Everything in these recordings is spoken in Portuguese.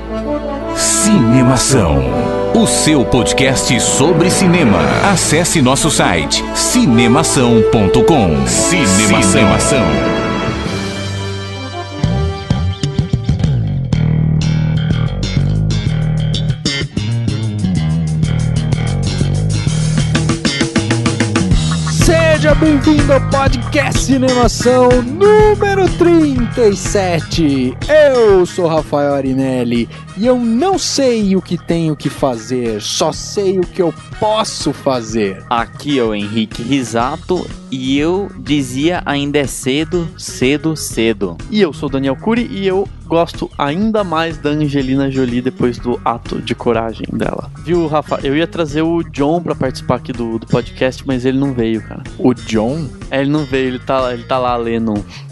Cinemação, o seu podcast sobre cinema. Acesse nosso site cinemação.com. Cinemação. Seja bem-vindo ao podcast Cinemação número 37. Eu sou Rafael Arinelli e eu não sei o que tenho que fazer, só sei o que eu posso fazer. Aqui é o Henrique Risato e eu dizia ainda é cedo. E eu sou o Daniel Cury e eu gosto ainda mais da Angelina Jolie depois do ato de coragem dela. Viu, Rafa? Eu ia trazer o John pra participar aqui do podcast, mas ele não veio, cara. O John? Ele não veio, ele tá lá lendo.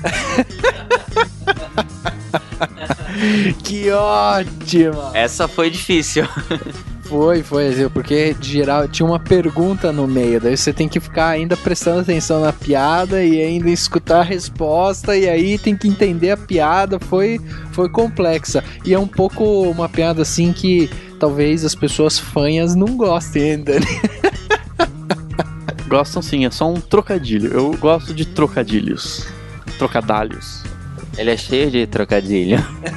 Que ótima! Essa foi difícil. Foi, porque de geral tinha uma pergunta no meio, daí você tem que ficar ainda prestando atenção na piada e ainda escutar a resposta e aí tem que entender a piada, foi complexa. E é um pouco uma piada assim que talvez as pessoas fanhas não gostem ainda, né? Gostam sim, é só um trocadilho. Eu gosto de trocadilhos. Trocadalhos. Ele é cheio de trocadilho.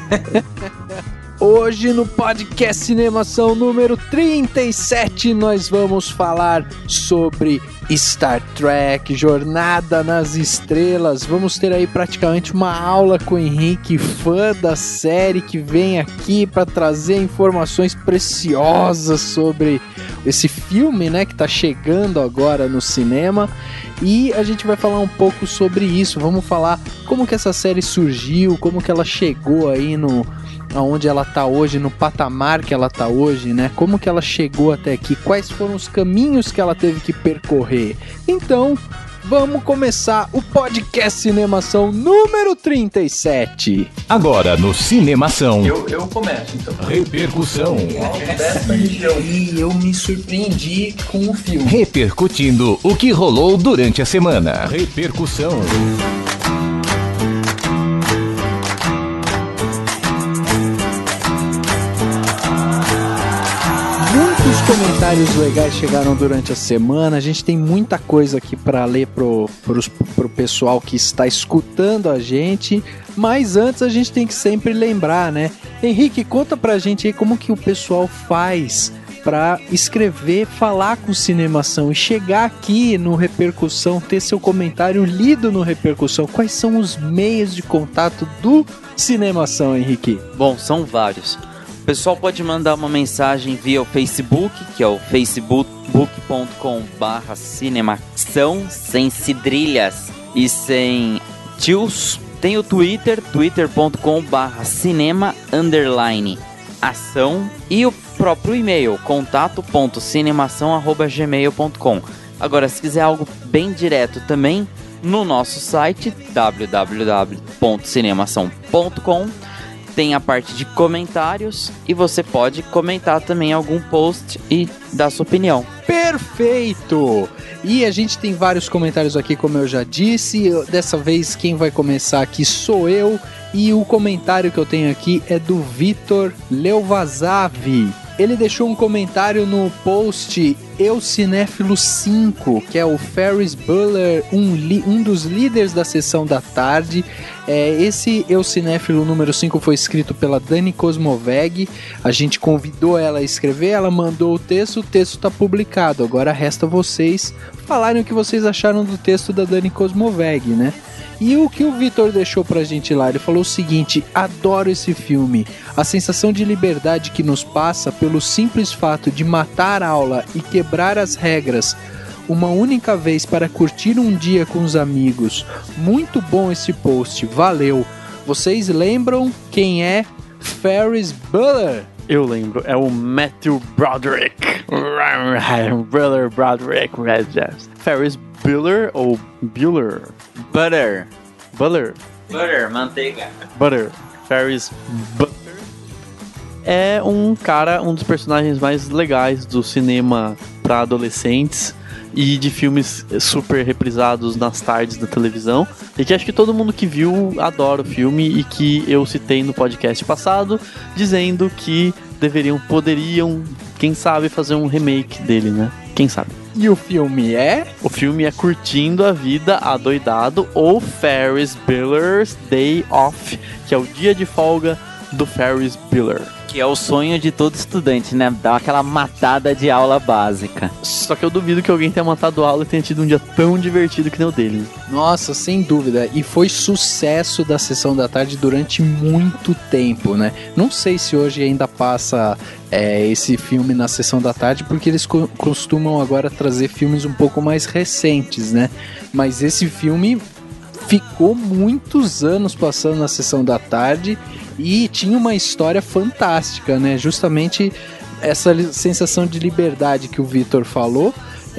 Hoje no podcast Cinemação número 37 nós vamos falar sobre Star Trek, Jornada nas Estrelas. Vamos ter aí praticamente uma aula com o Henrique, fã da série, que vem aqui para trazer informações preciosas sobre esse filme, né, que tá chegando agora no cinema. E a gente vai falar um pouco sobre isso. Vamos falar como que essa série surgiu, como que ela chegou aí aonde ela tá hoje, no patamar que ela tá hoje, né? Como que ela chegou até aqui, quais foram os caminhos que ela teve que percorrer. Então, vamos começar o podcast Cinemação número 37. Agora no Cinemação. Eu começo, então. Repercussão. E eu me surpreendi com o filme. Repercutindo o que rolou durante a semana. Repercussão. Muitos comentários legais chegaram durante a semana. A gente tem muita coisa aqui para ler pro pessoal que está escutando a gente. Mas antes a gente tem que sempre lembrar, né? Henrique, conta pra gente aí como que o pessoal faz para escrever, falar com Cinemação e chegar aqui no Repercussão, ter seu comentário lido no Repercussão. Quais são os meios de contato do Cinemação, Henrique? Bom, são vários. O pessoal pode mandar uma mensagem via o Facebook, que é o facebook.com/cinemação, sem cedrilhas e sem tios. Tem o Twitter, twitter.com/cinema_ação e o próprio e-mail, contato.cinemação@gmail.com. Agora, se quiser algo bem direto também, no nosso site www.cinemação.com tem a parte de comentários e você pode comentar também algum post e dar sua opinião. Perfeito! E a gente tem vários comentários aqui, como eu já disse. Dessa vez quem vai começar aqui sou eu. E o comentário que eu tenho aqui é do Vitor Leuvazavi. Ele deixou um comentário no post Eu Cinéfilo 5, que é o Ferris Bueller, um dos líderes da sessão da tarde. Esse Eu Cinéfilo número 5 foi escrito pela Dani Cosmoveg. A gente convidou ela a escrever, ela mandou o texto está publicado. Agora resta vocês falarem o que vocês acharam do texto da Dani Cosmoveg, né? E o que o Vitor deixou pra gente lá, ele falou o seguinte: adoro esse filme, a sensação de liberdade que nos passa pelo simples fato de matar a aula e quebrar as regras uma única vez para curtir um dia com os amigos. Muito bom esse post, valeu. Vocês lembram quem é Ferris Bueller? Eu lembro, é o Matthew Broderick. Brother Broderick. Ferris Bueller ou Bueller? Butter, manteiga. Butter. Ferris Bueller é um dos personagens mais legais do cinema para adolescentes. e de filmes super reprisados nas tardes da televisão, e que acho que todo mundo que viu adora o filme, e que eu citei no podcast passado, dizendo que poderiam, quem sabe, fazer um remake dele, né? Quem sabe? E o filme é? O filme é Curtindo a Vida Adoidado, ou Ferris Bueller's Day Off, que é o dia de folga do Ferris Bueller. Que é o sonho de todo estudante, né? Dar aquela matada de aula básica. Só que eu duvido que alguém tenha matado aula e tenha tido um dia tão divertido que nem o dele. Nossa, sem dúvida. E foi sucesso da Sessão da Tarde durante muito tempo, né? Não sei se hoje ainda passa esse filme na Sessão da Tarde, porque eles costumam agora trazer filmes um pouco mais recentes, né? Mas esse filme ficou muitos anos passando na Sessão da Tarde e tinha uma história fantástica, né? Justamente essa sensação de liberdade que o Vitor falou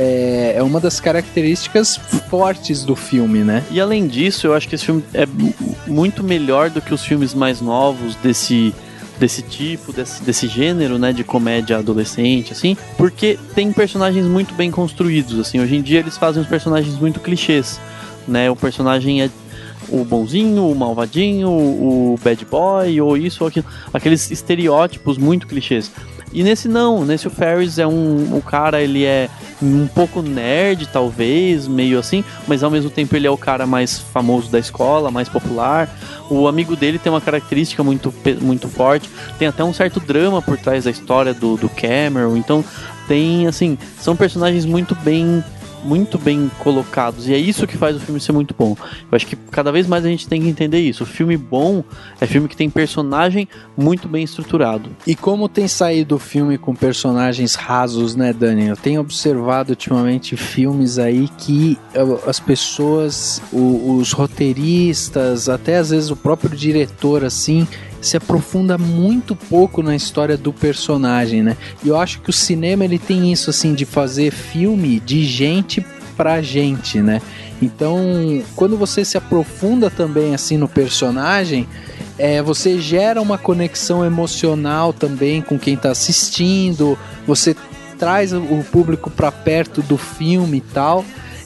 é uma das características fortes do filme, né? E além disso, eu acho que esse filme é muito melhor do que os filmes mais novos desse tipo, desse gênero, né, de comédia adolescente, assim, porque tem personagens muito bem construídos, assim. Hoje em dia eles fazem os personagens muito clichês, né? O personagem é o bonzinho, o malvadinho, o bad boy, ou isso ou aquilo, aqueles estereótipos muito clichês. E nesse o Ferris é o cara, ele é um pouco nerd, talvez, meio assim, mas ao mesmo tempo ele é o cara mais famoso da escola, mais popular. O amigo dele tem uma característica muito, muito forte, tem até um certo drama por trás da história do Cameron, então tem, assim, são personagens muito bem colocados, e é isso que faz o filme ser muito bom. Eu acho que cada vez mais a gente tem que entender isso. O filme bom é filme que tem personagem muito bem estruturado. E como tem saído filme com personagens rasos, né, Dani? Eu tenho observado ultimamente filmes aí que as pessoas, os roteiristas, até às vezes o próprio diretor, assim, se aprofunda muito pouco na história do personagem, né? E eu acho que o cinema, ele tem isso, assim, de fazer filme de gente pra gente, né? Então, quando você se aprofunda também, assim, no personagem, você gera uma conexão emocional também com quem tá assistindo, você traz o público pra perto do filme e tal.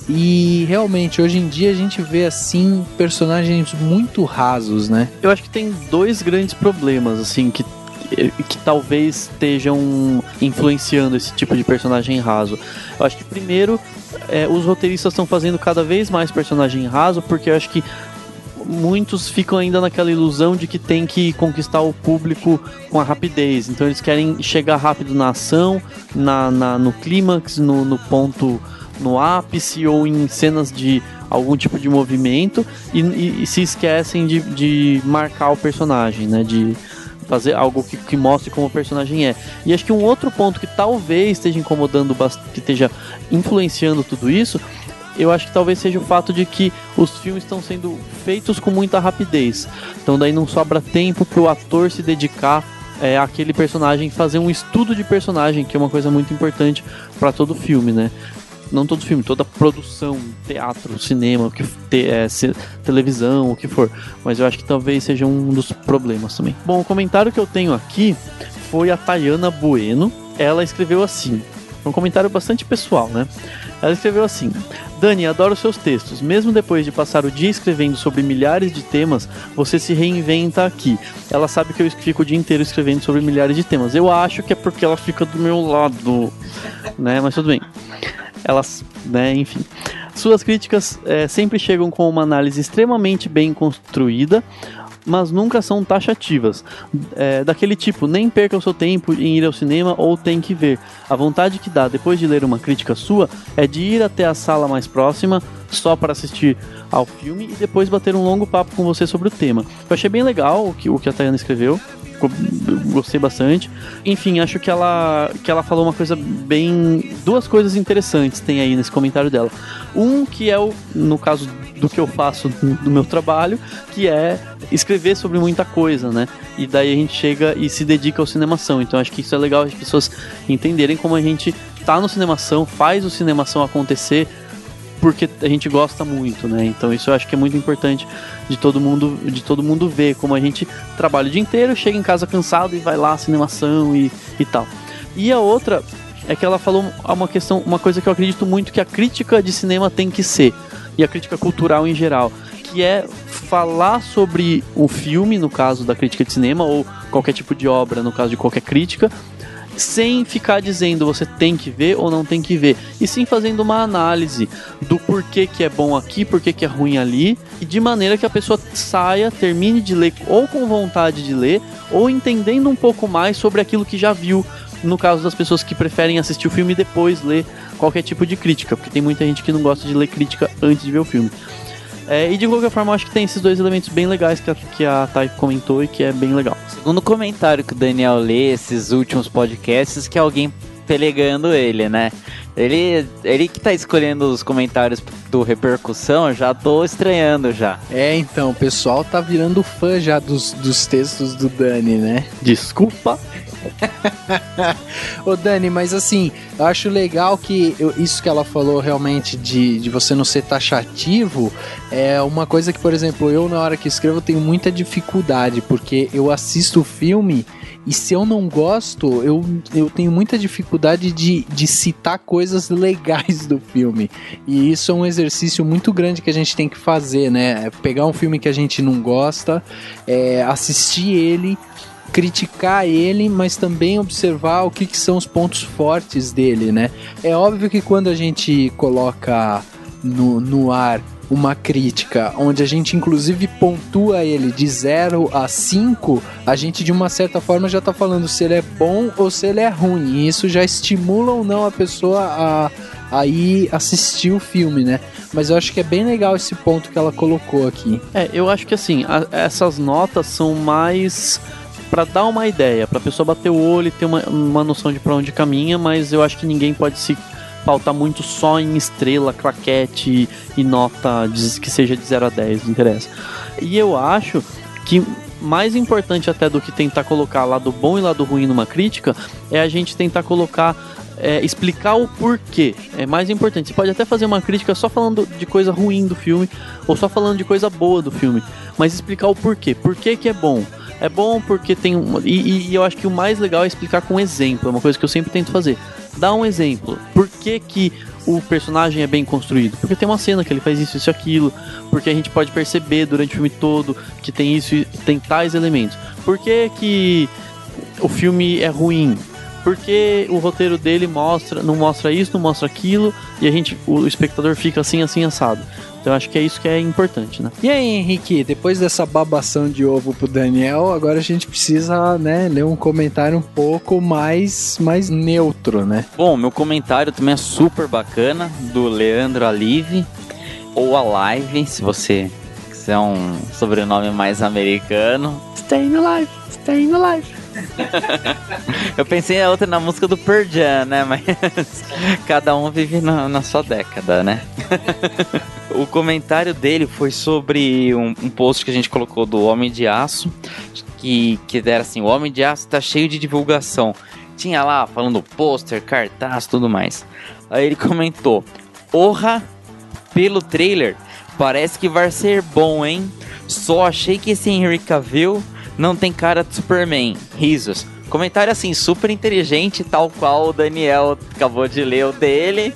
E realmente, hoje em dia a gente vê, assim, personagens muito rasos, né? Eu acho que tem dois grandes problemas, assim, que talvez estejam influenciando esse tipo de personagem raso. Eu acho que, primeiro, os roteiristas estão fazendo cada vez mais personagem raso, porque eu acho que muitos ficam ainda naquela ilusão de que tem que conquistar o público com a rapidez. Então eles querem chegar rápido na ação, no clímax, no ponto, no ápice, ou em cenas de algum tipo de movimento, e se esquecem de marcar o personagem, né? De fazer algo que mostre como o personagem é. E acho que um outro ponto que talvez esteja incomodando bastante, que esteja influenciando tudo isso, eu acho que talvez seja o fato de que os filmes estão sendo feitos com muita rapidez. Então daí não sobra tempo para o ator se dedicar àquele personagem, fazer um estudo de personagem, que é uma coisa muito importante para todo filme, né? Não todo filme, toda produção, teatro, cinema, televisão, o que for. Mas eu acho que talvez seja um dos problemas também. Bom, o comentário que eu tenho aqui foi a Tayana Bueno. Ela escreveu assim, um comentário bastante pessoal, né? Ela escreveu assim: Dani, adoro seus textos. Mesmo depois de passar o dia escrevendo sobre milhares de temas, você se reinventa aqui. Ela sabe que eu fico o dia inteiro escrevendo sobre milhares de temas. Eu acho que é porque ela fica do meu lado, né? Mas tudo bem. Elas, né, enfim. Suas críticas sempre chegam com uma análise extremamente bem construída, mas nunca são taxativas. Daquele tipo, nem perca o seu tempo em ir ao cinema ou tem que ver. A vontade que dá depois de ler uma crítica sua é de ir até a sala mais próxima só para assistir ao filme e depois bater um longo papo com você sobre o tema. Eu achei bem legal o que a Tayana escreveu. Gostei bastante. Enfim, acho que ela falou uma coisa duas coisas interessantes tem aí nesse comentário dela. Um que é no caso do que eu faço do meu trabalho, que é escrever sobre muita coisa, né? E daí a gente chega e se dedica ao cinemação. Então acho que isso é legal as pessoas entenderem como a gente tá no cinemação, faz o cinemação acontecer, porque a gente gosta muito, né? Então isso eu acho que é muito importante de todo mundo ver como a gente trabalha o dia inteiro, chega em casa cansado e vai lá, cinemação e tal. E a outra é que ela falou uma coisa que eu acredito muito que a crítica de cinema tem que ser, e a crítica cultural em geral, que é falar sobre o filme, no caso da crítica de cinema, ou qualquer tipo de obra, no caso de qualquer crítica, sem ficar dizendo você tem que ver ou não tem que ver, e sim fazendo uma análise do porquê que é bom aqui, porquê que é ruim ali, e de maneira que a pessoa saia, termine de ler ou com vontade de ler, ou entendendo um pouco mais sobre aquilo que já viu, no caso das pessoas que preferem assistir o filme e depois ler qualquer tipo de crítica, porque tem muita gente que não gosta de ler crítica antes de ver o filme. E de qualquer forma, eu acho que tem esses dois elementos bem legais que a Thay comentou e que é bem legal. Segundo comentário que o Daniel lê esses últimos podcasts, que é alguém pelegando ele, né? Ele que tá escolhendo os comentários do Repercussão, eu já tô estranhando já. Então, o pessoal tá virando fã já dos textos do Dani, né? Desculpa. Ô Dani, mas assim, eu acho legal que isso que ela falou realmente de você não ser taxativo é uma coisa que, por exemplo, eu na hora que escrevo tenho muita dificuldade, porque eu assisto o filme e se eu não gosto, eu tenho muita dificuldade de citar coisas legais do filme, e isso é um exercício muito grande que a gente tem que fazer, né? Pegar um filme que a gente não gosta, assistir ele, criticar ele, mas também observar o que são os pontos fortes dele, né? É óbvio que quando a gente coloca no ar uma crítica, onde a gente inclusive pontua ele de 0 a 5, a gente de uma certa forma já tá falando se ele é bom ou se ele é ruim, e isso já estimula ou não a pessoa a ir assistir o filme, né? Mas eu acho que é bem legal esse ponto que ela colocou aqui. Eu acho que assim, essas notas são mais pra dar uma ideia, pra pessoa bater o olho e ter uma noção de pra onde caminha, mas eu acho que ninguém pode se pautar muito só em estrela, claquete e nota que seja de 0 a 10, não interessa. E eu acho que mais importante até do que tentar colocar lado bom e lado ruim numa crítica, é a gente tentar colocar, explicar o porquê. É mais importante. Você pode até fazer uma crítica só falando de coisa ruim do filme, ou só falando de coisa boa do filme, mas explicar o porquê. Por que que é bom? É bom porque tem e eu acho que o mais legal é explicar com exemplo. É uma coisa que eu sempre tento fazer. Dá um exemplo. Por que que o personagem é bem construído? Porque tem uma cena que ele faz isso e aquilo. Porque a gente pode perceber durante o filme todo que tem isso e tem tais elementos. Por que que o filme é ruim? Porque o roteiro dele não mostra isso, não mostra aquilo, e o espectador fica assim, assado. Então eu acho que é isso que é importante, né? E aí, Henrique, depois dessa babação de ovo pro Daniel, agora a gente precisa, né, ler um comentário um pouco mais neutro, né? Bom, meu comentário também é super bacana, do Leandro Alive, ou Alive, se você quiser um sobrenome mais americano. Staying alive, staying alive. Eu pensei em outra na música do Pearl Jam, né? Mas cada um vive na sua década, né? O comentário dele foi sobre um post que a gente colocou do Homem de Aço, que era assim: o Homem de Aço tá cheio de divulgação. Tinha lá falando pôster, cartaz, tudo mais. Aí ele comentou: porra, pelo trailer parece que vai ser bom, hein? Só achei que esse Henry Cavill não tem cara de Superman. Risos. Comentário assim, super inteligente, tal qual o Daniel acabou de ler o dele.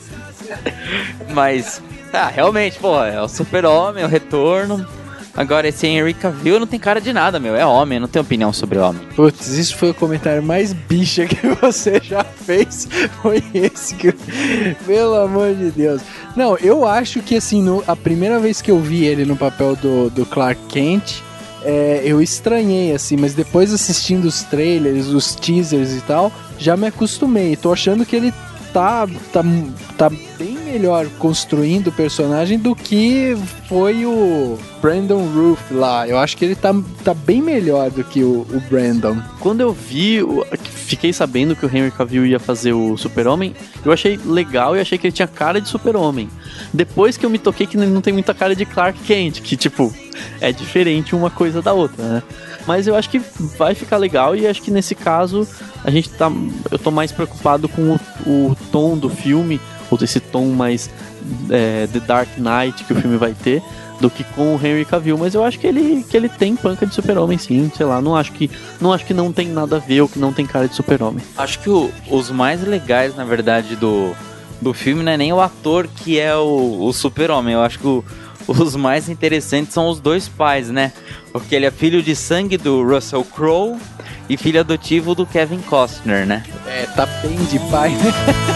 Mas, realmente, pô, é o Super-Homem, o retorno. Agora, esse Henry Cavill não tem cara de nada, meu. É homem, não tem opinião sobre homem. Putz, isso foi o comentário mais bicha que você já fez. Foi esse que... Pelo amor de Deus. Não, eu acho que, assim, a primeira vez que eu vi ele no papel do Clark Kent, eu estranhei, assim, mas depois assistindo os trailers, os teasers e tal, já me acostumei. Tô achando que ele tá bem melhor construindo o personagem do que foi o Brandon Routh lá. Eu acho que ele tá bem melhor do que o Brandon. Quando eu vi, fiquei sabendo que o Henry Cavill ia fazer o Super-Homem, eu achei legal e achei que ele tinha cara de Super-Homem. Depois que eu me toquei que ele não tem muita cara de Clark Kent, que tipo, é diferente uma coisa da outra, né? Mas eu acho que vai ficar legal e acho que nesse caso eu tô mais preocupado com o tom do filme, ou esse tom mais The Dark Knight que o filme vai ter, do que com o Henry Cavill, mas eu acho que ele tem panca de super-homem, sim, sei lá, não acho que não tem nada a ver ou que não tem cara de super-homem. Acho que os mais legais, na verdade, do filme não é nem o ator que é o super-homem, eu acho que os mais interessantes são os dois pais, né? Porque ele é filho de sangue do Russell Crowe e filho adotivo do Kevin Costner, né? É, tá bem de pai, né?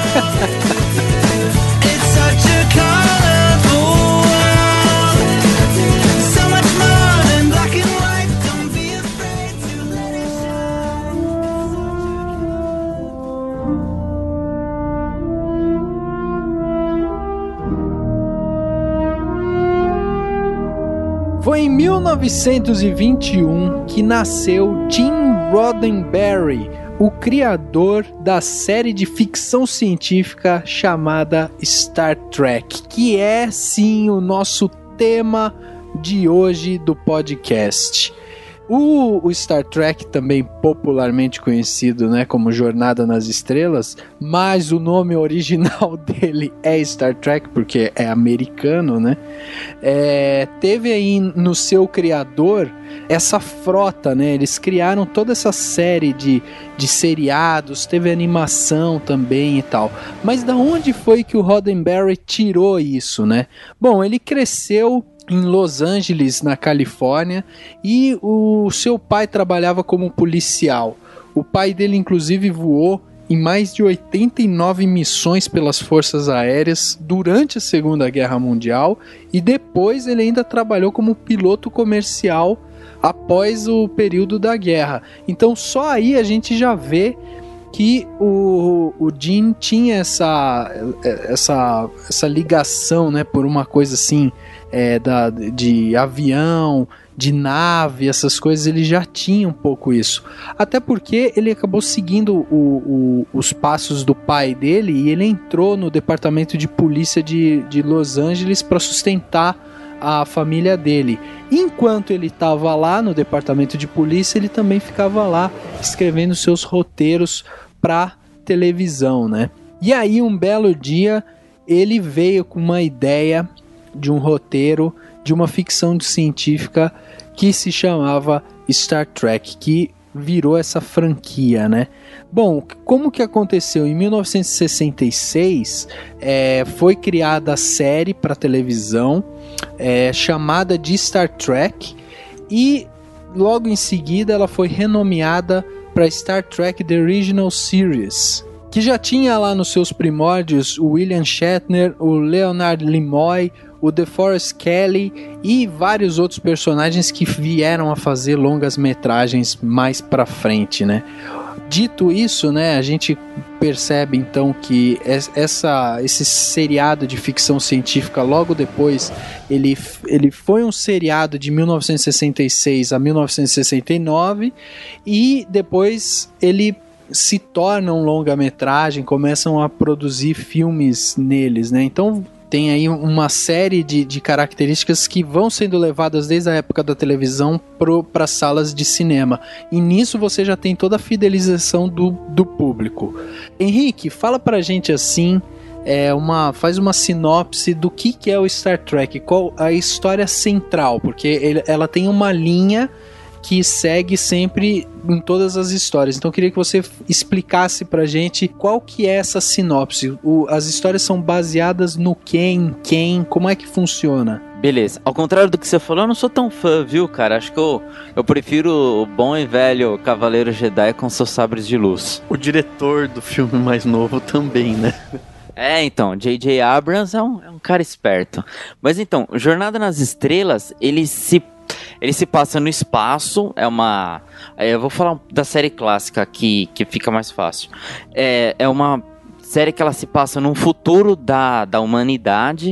Foi em 1921 que nasceu Gene Roddenberry, o criador da série de ficção científica chamada Star Trek, que é sim o nosso tema de hoje do podcast. O Star Trek, também popularmente conhecido, né, como Jornada nas Estrelas, mas o nome original dele é Star Trek, porque é americano, né? Teve aí no seu criador essa frota, né? Eles criaram toda essa série de seriados, teve animação também e tal. Mas da onde foi que o Roddenberry tirou isso, né? Bom, ele cresceu em Los Angeles, na Califórnia, e o seu pai trabalhava como policial. O pai dele, inclusive, voou em mais de 89 missões pelas forças aéreas durante a Segunda Guerra Mundial, e depois ele ainda trabalhou como piloto comercial após o período da guerra. Então só aí a gente já vê que o Gene tinha essa ligação, né, por uma coisa assim, de avião, de nave, essas coisas. Ele já tinha um pouco isso, até porque ele acabou seguindo os passos do pai dele, e ele entrou no departamento de polícia de Los Angeles para sustentar a família dele. Enquanto ele estava lá no departamento de polícia, ele também ficava lá escrevendo seus roteiros para televisão, né? E aí, um belo dia, ele veio com uma ideia de um roteiro de uma ficção científica que se chamava Star Trek, que virou essa franquia, né? Bom, como que aconteceu? Em 1966 foi criada a série para televisão chamada de Star Trek, e logo em seguida ela foi renomeada para Star Trek The Original Series, que já tinha lá nos seus primórdios o William Shatner, o Leonard Nimoy, o DeForest Kelley e vários outros personagens que vieram a fazer longas metragens mais pra frente, né? Dito isso, né, a gente percebe então que esse seriado de ficção científica, logo depois, ele foi um seriado de 1966 a 1969, e depois ele se torna um longa-metragem, começam a produzir filmes neles, né? Então tem aí uma série de características que vão sendo levadas desde a época da televisão para salas de cinema. E nisso você já tem toda a fidelização do público. Henrique, fala pra gente assim, faz uma sinopse do que é o Star Trek, qual a história central, porque ela tem uma linha que segue sempre em todas as histórias. Então eu queria que você explicasse pra gente qual que é essa sinopse. As histórias são baseadas no quem, como é que funciona? Beleza, ao contrário do que você falou, eu não sou tão fã, viu, cara? Acho que eu prefiro o bom e velho Cavaleiro Jedi com seus sabres de luz. O diretor do filme mais novo também, né? Então, J.J. Abrams é um cara esperto. Mas então, Jornada nas Estrelas, ele se passa no espaço. Eu vou falar da série clássica aqui, que fica mais fácil. É uma série que ela se passa num futuro da humanidade,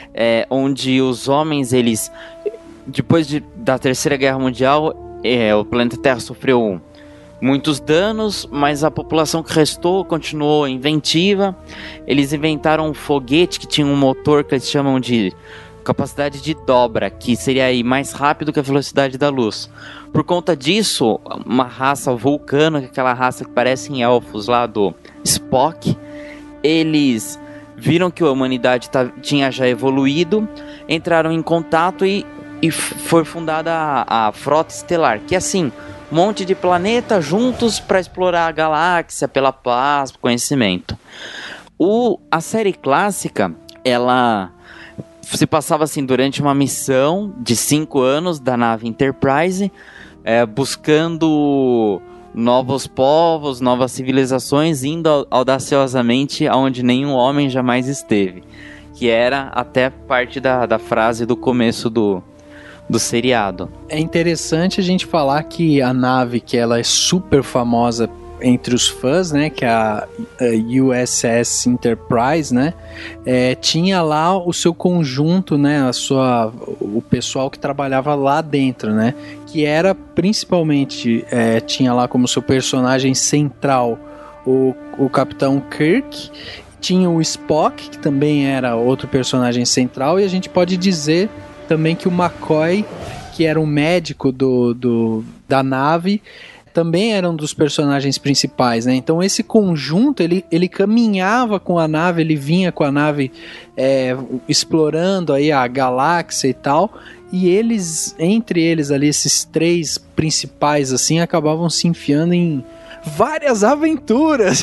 onde os homens, eles, depois da Terceira Guerra Mundial, o planeta Terra sofreu muitos danos, mas a população que restou continuou inventiva. Eles inventaram um foguete que tinha um motor que eles chamam de capacidade de dobra, que seria aí mais rápido que a velocidade da luz. Por conta disso, uma raça vulcana, aquela raça que parece em elfos lá do Spock, eles viram que a humanidade tinha já evoluído, entraram em contato e foi fundada a Frota Estelar, que é assim, um monte de planetas juntos para explorar a galáxia pela paz, conhecimento. A série clássica, ela se passava assim durante uma missão de 5 anos da nave Enterprise, buscando novos povos, novas civilizações, indo audaciosamente aonde nenhum homem jamais esteve. Que era até parte da frase do começo do seriado. É interessante a gente falar que a nave, que ela é super famosa entre os fãs, né, que é a USS Enterprise, né, tinha lá o seu conjunto, né, o pessoal que trabalhava lá dentro, né, que era principalmente, tinha lá como seu personagem central o Capitão Kirk, tinha o Spock, que também era outro personagem central, e a gente pode dizer também que o McCoy, que era o médico da nave, também era um dos personagens principais, né? Então esse conjunto, ele caminhava com a nave, ele vinha com a nave explorando aí a galáxia e tal, e eles, entre eles ali, esses 3 principais assim, acabavam se enfiando em várias aventuras.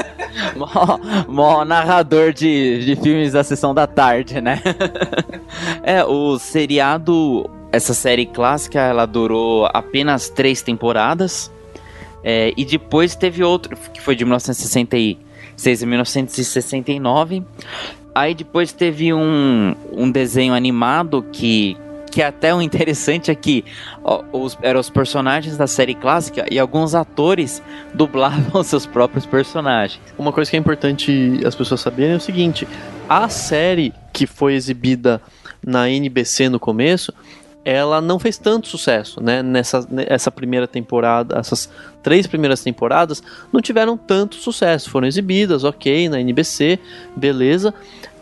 Mó narrador de filmes da sessão da tarde, né? O seriado, essa série clássica, ela durou apenas 3 temporadas. E depois teve outro, que foi de 1966 a 1969. Aí depois teve um desenho animado que até o interessante é que eram os personagens da série clássica e alguns atores dublavam seus próprios personagens. Uma coisa que é importante as pessoas saberem é o seguinte: a série que foi exibida na NBC no começo, ela não fez tanto sucesso, né? Essa primeira temporada, essas 3 primeiras temporadas não tiveram tanto sucesso, foram exibidas, ok, na NBC, beleza.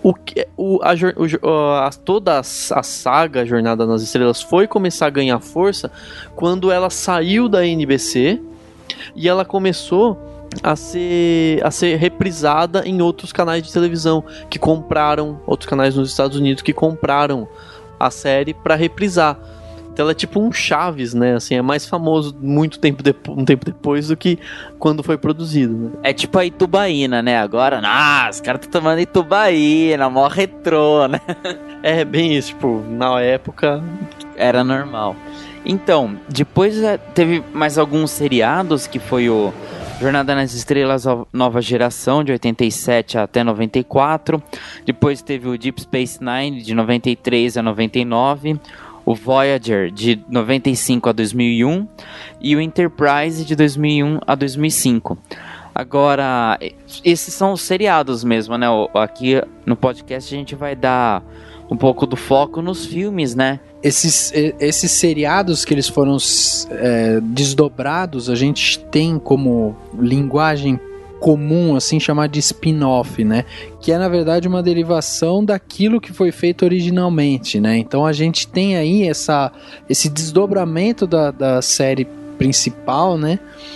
Toda a saga Jornada nas Estrelas foi começar a ganhar força quando ela saiu da NBC e ela começou a ser reprisada em outros canais de televisão que compraram, outros canais nos Estados Unidos que compraram a série para reprisar. Então ela é tipo um Chaves, né? Assim, é mais famoso um tempo depois do que quando foi produzido, né? É tipo a Itubaína, né? Agora, os caras estão tomando Itubaína, mó retrô, né? É bem isso, tipo, na época era normal. Então, depois teve mais alguns seriados, que foi o Jornada nas Estrelas Nova Geração, de 87 até 94. Depois teve o Deep Space Nine, de 93 a 99. O Voyager, de 95 a 2001. E o Enterprise, de 2001 a 2005. Agora, esses são os seriados mesmo, né? Aqui no podcast a gente vai dar um pouco do foco nos filmes, né? Esses seriados que eles foram desdobrados, a gente tem como linguagem comum, assim, chamar de spin-off, né? Que é, na verdade, uma derivação daquilo que foi feito originalmente, né? Então a gente tem aí esse desdobramento da série principal, né?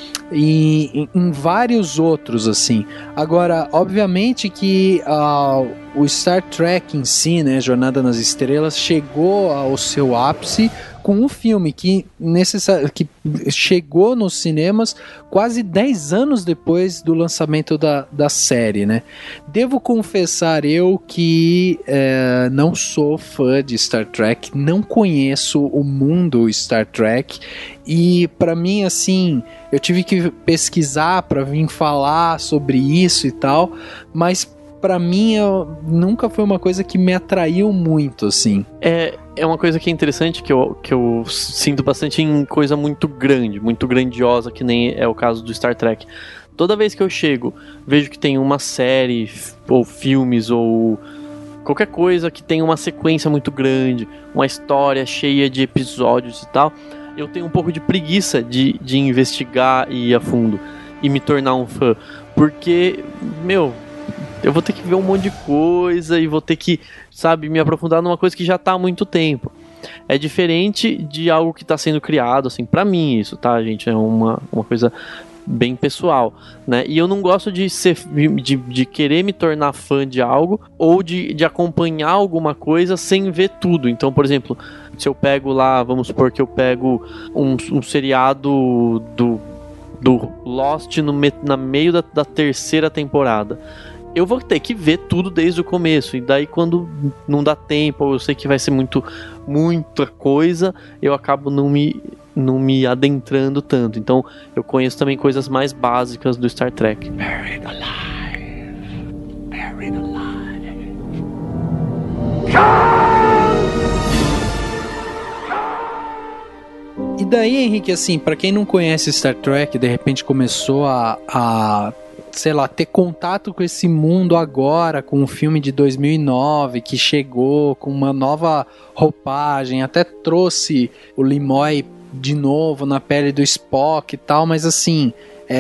E em vários outros, assim. Agora, obviamente que o Star Trek em si, né, Jornada nas Estrelas, chegou ao seu ápice com um filme que chegou nos cinemas quase 10 anos depois do lançamento da série, né? Devo confessar eu que não sou fã de Star Trek, não conheço o mundo Star Trek, e para mim, assim, eu tive que pesquisar para vir falar sobre isso e tal, mas pra mim nunca foi uma coisa que me atraiu muito, assim. É uma coisa que é interessante, que eu sinto bastante em coisa muito grande, muito grandiosa, que nem é o caso do Star Trek. Toda vez que eu chego, vejo que tem uma série, ou filmes, ou qualquer coisa que tem uma sequência muito grande, uma história cheia de episódios e tal, eu tenho um pouco de preguiça de investigar e ir a fundo, e me tornar um fã. Porque, eu vou ter que ver um monte de coisa e vou ter que, me aprofundar numa coisa que já tá há muito tempo. É diferente de algo que tá sendo criado, assim, pra mim isso, tá, gente? É uma coisa bem pessoal, né? E eu não gosto de querer me tornar fã de algo ou de acompanhar alguma coisa sem ver tudo. Então, por exemplo, se eu pego lá, vamos supor que eu pego um seriado do Lost na meio da terceira temporada, eu vou ter que ver tudo desde o começo, e daí quando não dá tempo, ou eu sei que vai ser muita coisa, eu acabo não me adentrando tanto. Então eu conheço também coisas mais básicas do Star Trek. Buried alive. Buried alive. E daí, Henrique, assim, pra quem não conhece Star Trek, de repente começou a sei lá, ter contato com esse mundo agora, com um filme de 2009 que chegou com uma nova roupagem, até trouxe o Nimoy de novo na pele do Spock e tal, mas assim,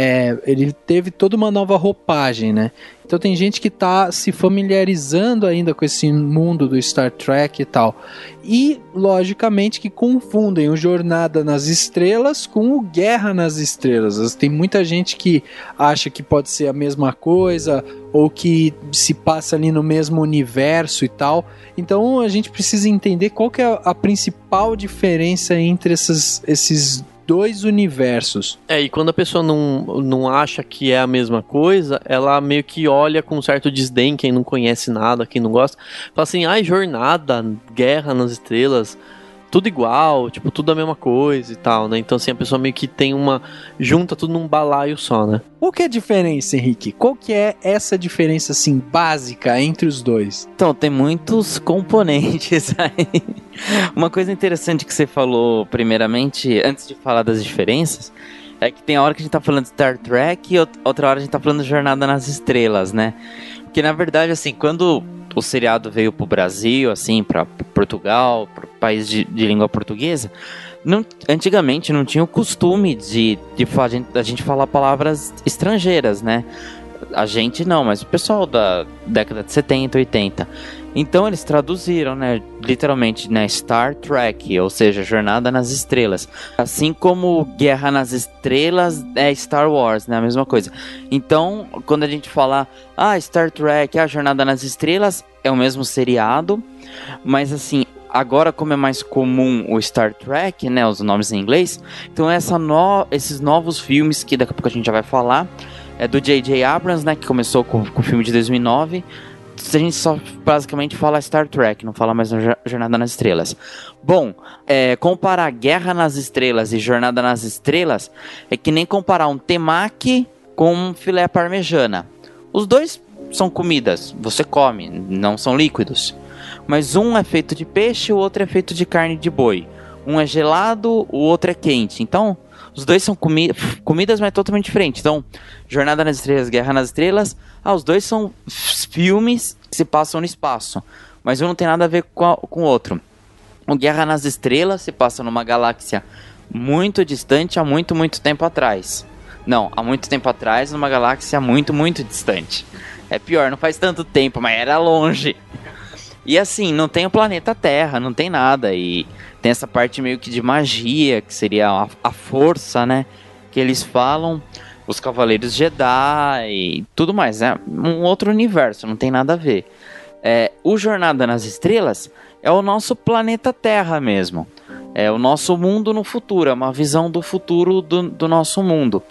ele teve toda uma nova roupagem, né? Então tem gente que tá se familiarizando ainda com esse mundo do Star Trek e tal. E, logicamente, que confundem o Jornada nas Estrelas com o Guerra nas Estrelas. Tem muita gente que acha que pode ser a mesma coisa, ou que se passa ali no mesmo universo e tal. Então a gente precisa entender qual que é a principal diferença entre esses dois universos. E quando a pessoa não acha que é a mesma coisa, ela meio que olha com um certo desdém, quem não conhece nada, quem não gosta, fala assim, Jornada, Guerra nas Estrelas, tudo igual, tipo, tudo a mesma coisa e tal, né? Então assim, a pessoa meio que junta tudo num balaio só, né? Qual que é a diferença, Henrique? Qual que é essa diferença, assim, básica entre os dois? Então, tem muitos componentes aí. Uma coisa interessante que você falou, primeiramente, antes de falar das diferenças, é que tem a hora que a gente tá falando de Star Trek e outra hora a gente tá falando de Jornada nas Estrelas, né? Porque, na verdade, assim, quando o seriado veio pro Brasil, assim, pra Portugal, pro país de língua portuguesa, antigamente não tinha o costume de a gente falar palavras estrangeiras, né? A gente não, mas o pessoal da década de 70, 80. Então eles traduziram, né, literalmente, né, Star Trek, ou seja, Jornada nas Estrelas. Assim como Guerra nas Estrelas é Star Wars, né, a mesma coisa. Então, quando a gente fala, Star Trek, Jornada nas Estrelas, é o mesmo seriado, mas assim, agora como é mais comum o Star Trek, né, os nomes em inglês, então esses novos filmes que daqui a pouco a gente já vai falar, é do J.J. Abrams, né, que começou com o filme de 2009, a gente só basicamente fala Star Trek, não fala mais Jornada nas Estrelas. Bom, comparar Guerra nas Estrelas e Jornada nas Estrelas é que nem comparar um temaki com um filé parmegiana. Os dois são comidas, você come, não são líquidos. Mas um é feito de peixe, o outro é feito de carne de boi. Um é gelado, o outro é quente. Então, os dois são comidas, mas totalmente diferentes. Então, Jornada nas Estrelas, Guerra nas Estrelas, os dois são filmes que se passam no espaço, mas um não tem nada a ver com o outro. O Guerra nas Estrelas se passa numa galáxia muito distante há muito, muito tempo atrás. Não, há muito tempo atrás, numa galáxia muito, muito distante. É pior, não faz tanto tempo, mas era longe. E assim, não tem o planeta Terra, não tem nada. E tem essa parte meio que de magia, que seria a força, né? Que eles falam, os Cavaleiros Jedi e tudo mais. É um outro universo, não tem nada a ver. O Jornada nas Estrelas é o nosso planeta Terra mesmo. É o nosso mundo no futuro, é uma visão do futuro do nosso mundo.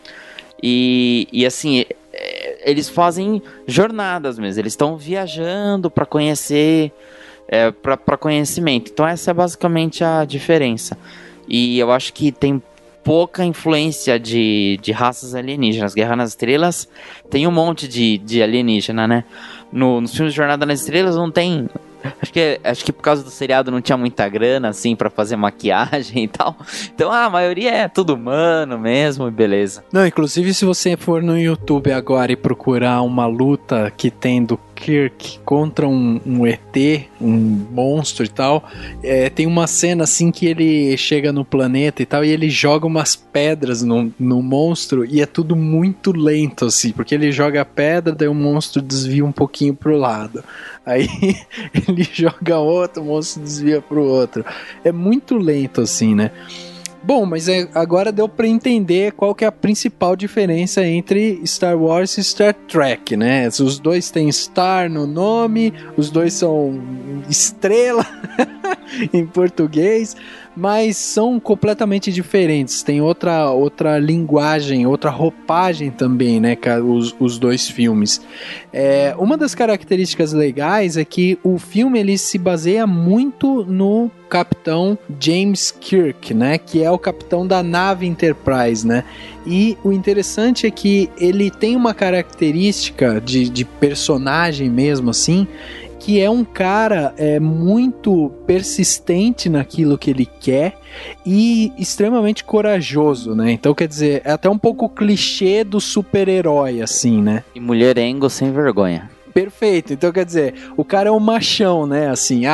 E assim, eles fazem jornadas mesmo, eles estão viajando para conhecer, para conhecimento. Então essa é basicamente a diferença. E eu acho que tem pouca influência de raças alienígenas. Guerra nas Estrelas tem um monte de alienígena, né? Nos filmes de Jornada nas Estrelas não tem... Acho que por causa do seriado não tinha muita grana, assim, pra fazer maquiagem e tal. Então a maioria é tudo humano mesmo, e beleza. Não, inclusive se você for no YouTube agora e procurar uma luta que tem do Kirk contra um ET, um monstro e tal, tem uma cena assim que ele chega no planeta e tal, e ele joga umas pedras no monstro, e é tudo muito lento, assim, porque ele joga a pedra, daí o monstro desvia um pouquinho pro lado. Aí ele joga outro, o monstro desvia pro outro. É muito lento assim, né? Bom, mas agora deu pra entender qual que é a principal diferença entre Star Wars e Star Trek, né? Os dois têm Star no nome, os dois são estrela em português, mas são completamente diferentes. Tem outra linguagem, outra roupagem também, né? Os dois filmes. Uma das características legais é que o filme ele se baseia muito no capitão James Kirk, né? Que é o capitão da nave Enterprise, né? E o interessante é que ele tem uma característica de personagem mesmo, assim, que é um cara muito persistente naquilo que ele quer e extremamente corajoso, né? Então, quer dizer, é até um pouco clichê do super-herói, assim, né? E mulherengo sem vergonha. Perfeito, então quer dizer, o cara é um machão, né, assim,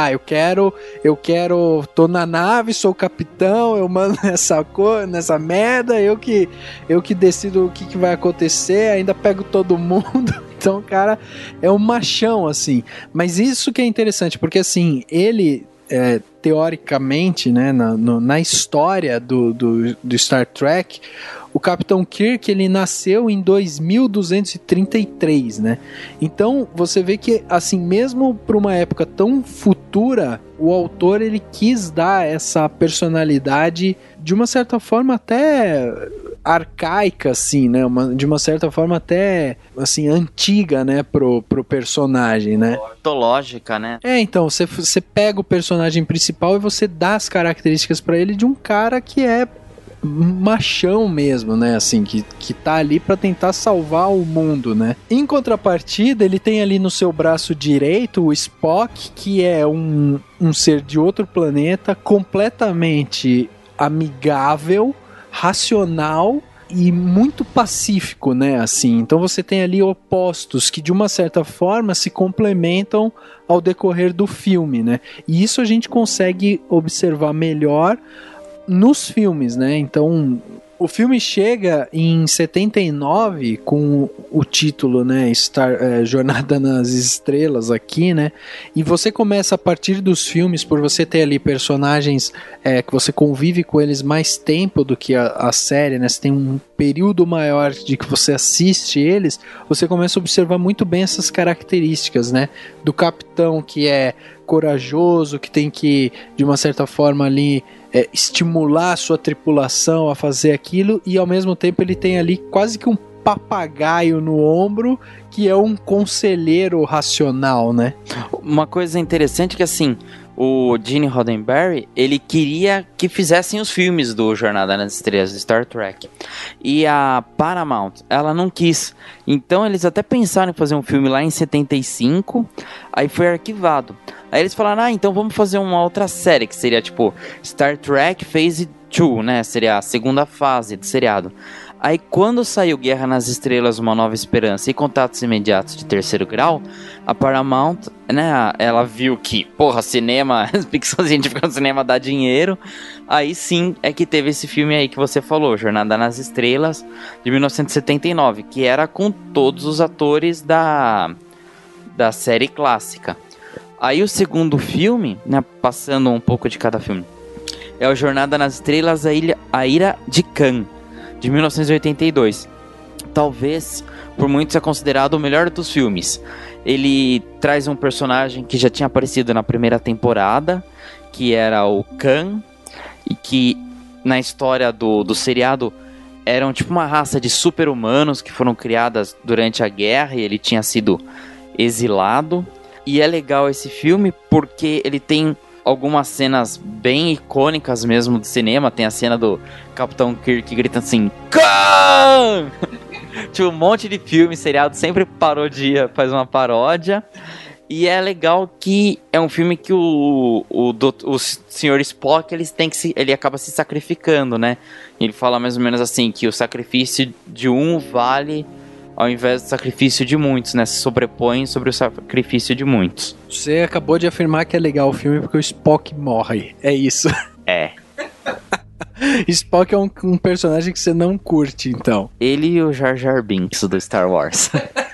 tô na nave, sou o capitão, eu mando nessa merda, eu que decido o que vai acontecer, ainda pego todo mundo, então o cara é um machão, assim, mas isso que é interessante, porque assim, ele... teoricamente, né, na história do Star Trek, o Capitão Kirk ele nasceu em 2233, né? Então você vê que assim mesmo para uma época tão futura, o autor ele quis dar essa personalidade de uma certa forma até arcaica, assim, né? De uma certa forma até assim antiga, né, pro personagem, né? Mitológica, né? Então você pega o personagem principal e você dá as características pra ele de um cara que é machão mesmo, né, assim, que tá ali pra tentar salvar o mundo, né. Em contrapartida, ele tem ali no seu braço direito o Spock, que é um ser de outro planeta, completamente amigável, racional e muito pacífico, né, assim. Então você tem ali opostos que de uma certa forma se complementam ao decorrer do filme, né. E isso a gente consegue observar melhor nos filmes, né? Então, o filme chega em 79 com o título, né, Jornada nas Estrelas aqui, né? E você começa a partir dos filmes, por você ter ali personagens que você convive com eles mais tempo do que a série, né? Você tem um período maior de que você assiste eles, você começa a observar muito bem essas características, né? Do capitão que é corajoso, que tem que, de uma certa forma ali, estimular a sua tripulação a fazer aquilo, e ao mesmo tempo ele tem ali quase que um papagaio no ombro, que é um conselheiro racional, né? Uma coisa interessante é que assim, o Gene Roddenberry, ele queria que fizessem os filmes do Jornada nas Estrelas, do Star Trek. E a Paramount, ela não quis. Então eles até pensaram em fazer um filme lá em 75, aí foi arquivado. Aí eles falaram, então vamos fazer uma outra série, que seria tipo Star Trek Phase 2, né? Seria a segunda fase do seriado. Aí quando saiu Guerra nas Estrelas, Uma Nova Esperança e Contatos Imediatos de Terceiro Grau, a Paramount, né, ela viu que, cinema, ficção científica no cinema dá dinheiro. Aí sim é que teve esse filme aí que você falou, Jornada nas Estrelas, de 1979, que era com todos os atores da série clássica. Aí o segundo filme, né, passando um pouco de cada filme, é o Jornada nas Estrelas, A Ira de Khan, de 1982. Talvez, por muitos, é considerado o melhor dos filmes. Ele traz um personagem que já tinha aparecido na primeira temporada, que era o Khan, e que na história do seriado eram tipo uma raça de super-humanos que foram criadas durante a guerra, e ele tinha sido exilado. E é legal esse filme porque ele tem algumas cenas bem icônicas mesmo do cinema. Tem a cena do Capitão Kirk gritando assim, Khan! Tipo, um monte de filme, seriado sempre faz uma paródia. E é legal que é um filme que o Sr. Spock ele acaba se sacrificando, né? Ele fala mais ou menos assim, que o sacrifício de um vale ao invés do sacrifício de muitos, né? Se sobrepõe sobre o sacrifício de muitos. Você acabou de afirmar que é legal o filme porque o Spock morre. É isso. É. Spock é um personagem que você não curte, então. Ele e o Jar Jar Binks do Star Wars.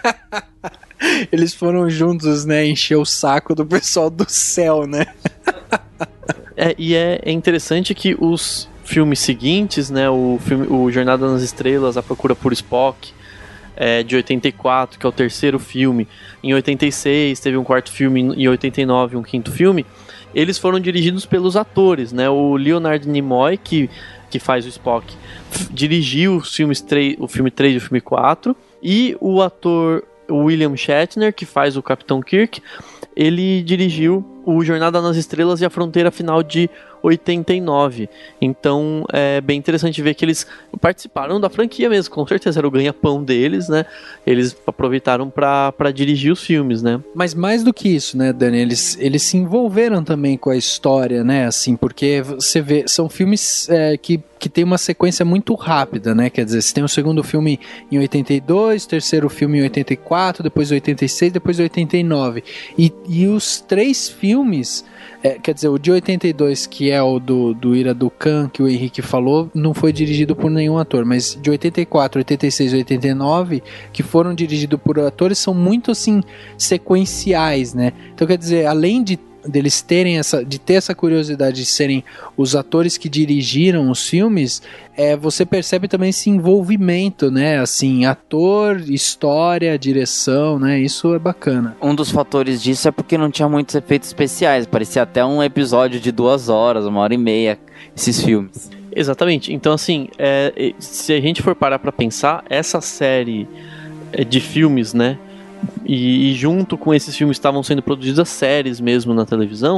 Eles foram juntos, né? Encher o saco do pessoal do céu, né? E é interessante que os filmes seguintes, né? O Jornada nas Estrelas, A Procura por Spock, de 84, que é o terceiro filme. Em 86 teve um quarto filme, em 89 um quinto filme. Eles foram dirigidos pelos atores, né? O Leonard Nimoy, que faz o Spock, dirigiu o filme 3 e o filme 4, e o ator William Shatner, que faz o Capitão Kirk, ele dirigiu o Jornada nas Estrelas e a Fronteira Final de 89. Então é bem interessante ver que eles participaram da franquia mesmo, com certeza era o ganha-pão deles, né? Eles aproveitaram para dirigir os filmes, né? Mas mais do que isso, né, Dani? Eles se envolveram também com a história, né? Assim, porque você vê, são filmes que tem uma sequência muito rápida, né? Quer dizer, você tem o segundo filme em 82, terceiro filme em 84, depois 86, depois 89. E os três filmes, quer dizer, o de 82, que é o do Ira Ducan, que o Henrique falou, não foi dirigido por nenhum ator, mas de 84, 86 e 89, que foram dirigidos por atores, são muito, assim, sequenciais, né? Então, quer dizer, além deles terem de ter essa curiosidade de serem os atores que dirigiram os filmes, você percebe também esse envolvimento, né? Assim, ator, história, direção, né? Isso é bacana. Um dos fatores disso é porque não tinha muitos efeitos especiais, parecia até um episódio de 2 horas, 1h30, esses filmes. Exatamente, então assim, se a gente for parar pra pensar, essa série de filmes, né? E junto com esses filmes estavam sendo produzidas séries mesmo na televisão,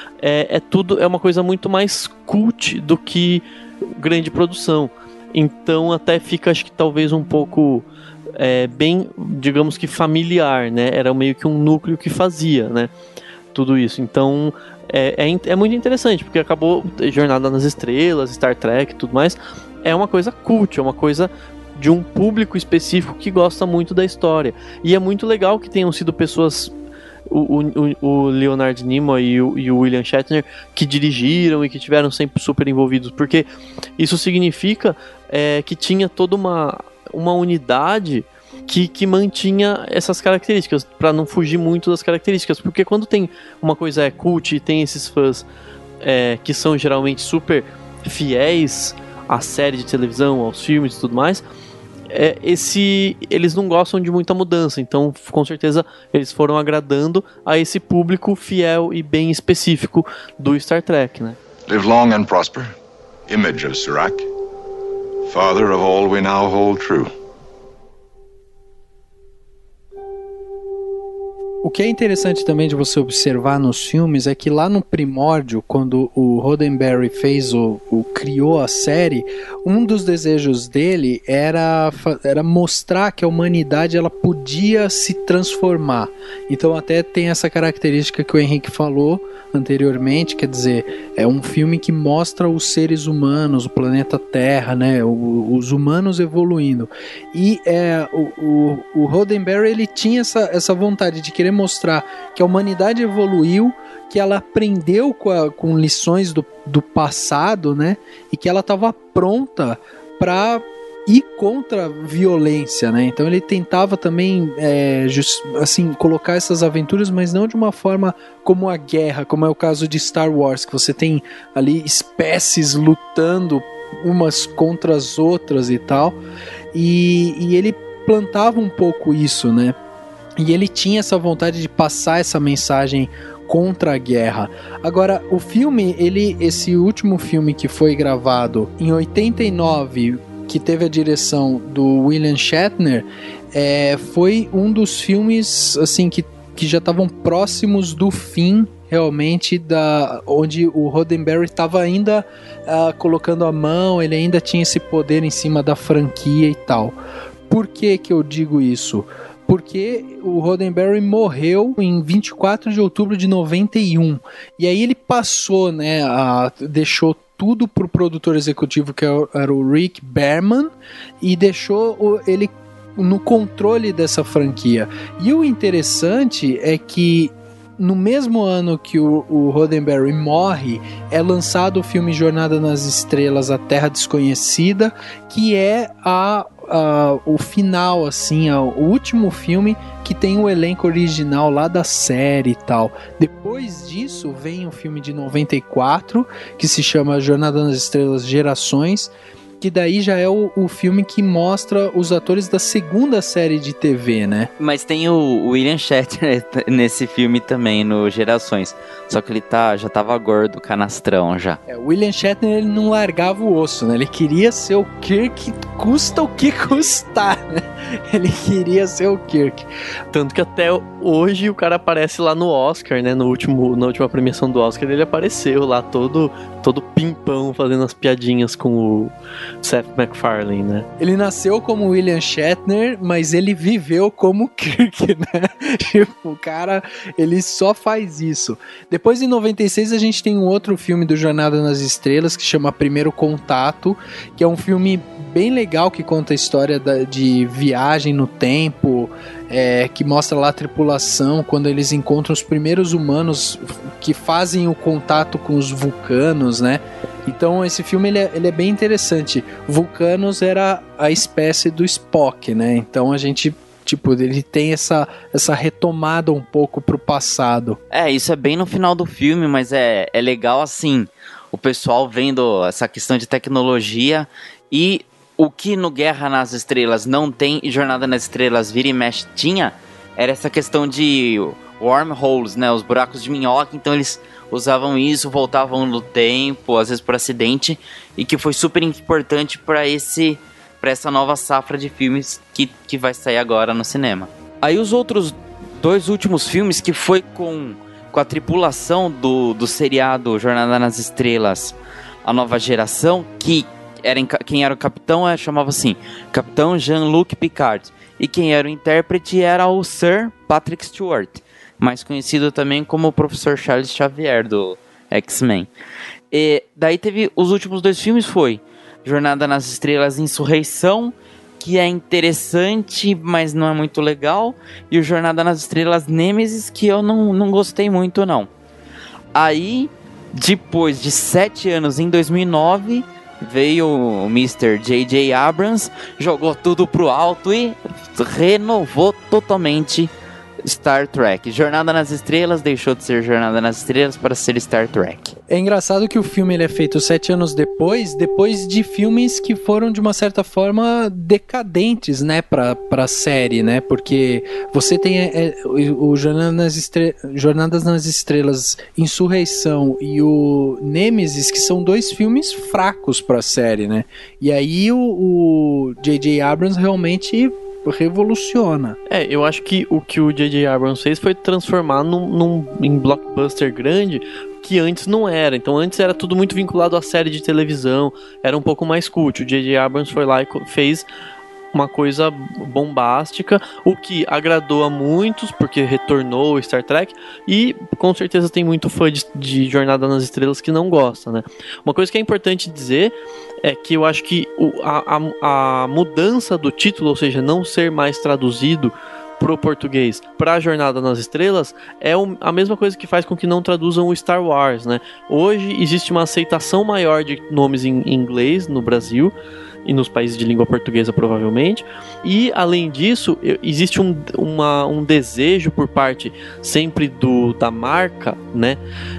é uma coisa muito mais cult do que grande produção. Então até fica, acho que talvez um pouco bem, digamos que familiar, né? Era meio que um núcleo que fazia, né? Tudo isso. Então é muito interessante, porque acabou Jornada nas Estrelas, Star Trek e tudo mais. É uma coisa cult, é uma coisa de um público específico que gosta muito da história. E é muito legal que tenham sido pessoas, o Leonard Nimoy e o William Shatner, que dirigiram e que tiveram sempre super envolvidos, porque isso significa que tinha toda uma unidade que mantinha essas características, para não fugir muito das características, porque quando tem uma coisa cult e tem esses fãs que são geralmente super fiéis à série de televisão, aos filmes e tudo mais, eles não gostam de muita mudança, então com certeza eles foram agradando a esse público fiel e bem específico do Star Trek, né? Live long and prosper, image of Serac, father of all we now hold true. O que é interessante também de você observar nos filmes é que lá no primórdio, quando o Roddenberry criou a série, um dos desejos dele era mostrar que a humanidade ela podia se transformar. Então até tem essa característica que o Henrique falou anteriormente, quer dizer, é um filme que mostra os seres humanos, o planeta Terra, né, os humanos evoluindo. E o Roddenberry ele tinha essa vontade de querer mostrar que a humanidade evoluiu, que ela aprendeu com lições do passado, né? E que ela estava pronta para ir contra a violência, né? Então ele tentava também assim, colocar essas aventuras, mas não de uma forma como a guerra, como é o caso de Star Wars, que você tem ali espécies lutando umas contra as outras e tal, e ele plantava um pouco isso, né? E ele tinha essa vontade de passar essa mensagem contra a guerra. Agora, o filme, esse último filme que foi gravado em 89, que teve a direção do William Shatner, foi um dos filmes assim que já estavam próximos do fim, realmente, onde o Roddenberry estava ainda colocando a mão, ele ainda tinha esse poder em cima da franquia e tal. Por que eu digo isso? Porque o Roddenberry morreu em 24 de outubro de 91. E aí ele passou, né, deixou tudo pro produtor executivo, que era o Rick Berman, e deixou ele no controle dessa franquia. E o interessante é que no mesmo ano que o Roddenberry morre, é lançado o filme Jornada nas Estrelas, A Terra Desconhecida, que é o final, assim, o último filme que tem o elenco original lá da série e tal. Depois disso vem um filme de 94 que se chama Jornada nas Estrelas Gerações, que daí já é o filme que mostra os atores da segunda série de TV, né? Mas tem o William Shatner nesse filme também, no Gerações. Só que ele já tava gordo, canastrão já. O William Shatner, ele não largava o osso, né? Ele queria ser o Kirk, custa o que custar, né? Ele queria ser o Kirk. Tanto que até hoje o cara aparece lá no Oscar, né? Na última premiação do Oscar, ele apareceu lá todo pimpão, fazendo as piadinhas com o Seth MacFarlane, né? Ele nasceu como William Shatner, mas ele viveu como Kirk, né? Tipo, o cara, ele só faz isso. Depois, em 96, a gente tem um outro filme do Jornada nas Estrelas, que chama Primeiro Contato, que é um filme bem legal, que conta a história de viagem no tempo, que mostra lá a tripulação, quando eles encontram os primeiros humanos que fazem o contato com os vulcanos, né? Então esse filme ele é bem interessante. Vulcanos era a espécie do Spock, né? Então a gente, tipo, ele tem essa retomada um pouco pro passado. Isso é bem no final do filme, mas é legal assim, o pessoal vendo essa questão de tecnologia e o que no Guerra nas Estrelas não tem e Jornada nas Estrelas vira e mexe tinha, era essa questão de wormholes, né? Os buracos de minhoca, então eles usavam isso, voltavam no tempo, às vezes por acidente, e que foi super importante para essa nova safra de filmes que vai sair agora no cinema. Aí os outros dois últimos filmes, que foi com a tripulação do seriado Jornada nas Estrelas, a nova geração, quem era o capitão chamava assim, Capitão Jean-Luc Picard. E quem era o intérprete era o Sir Patrick Stewart, mais conhecido também como o Professor Charles Xavier do X-Men. E daí teve os últimos dois filmes, foi Jornada nas Estrelas Insurreição, que é interessante, mas não é muito legal, e o Jornada nas Estrelas Nêmesis, que eu não gostei muito não. Aí, depois de 7 anos, em 2009... veio o Mr. J.J. Abrams, jogou tudo pro alto e renovou totalmente Star Trek. Jornada nas Estrelas deixou de ser Jornada nas Estrelas para ser Star Trek. É engraçado que o filme ele é feito 7 anos depois de filmes que foram de uma certa forma decadentes, né, pra série, né, porque você tem o Jornadas nas Estrelas Insurreição e o Nêmesis, que são dois filmes fracos pra série, né, e aí o J.J. Abrams realmente revoluciona. Eu acho que o J.J. Abrams fez foi transformar em blockbuster grande, que antes não era. Então antes era tudo muito vinculado à série de televisão, era um pouco mais cult. O J.J. Abrams foi lá e fez uma coisa bombástica, o que agradou a muitos, porque retornou o Star Trek, e com certeza tem muito fã de Jornada nas Estrelas que não gosta, né? Uma coisa que é importante dizer é que eu acho que a mudança do título, ou seja, não ser mais traduzido pro português pra Jornada nas Estrelas, é a mesma coisa que faz com que não traduzam o Star Wars, né? Hoje existe uma aceitação maior de nomes em inglês no Brasil e nos países de língua portuguesa provavelmente, e além disso existe um desejo por parte sempre da marca, né,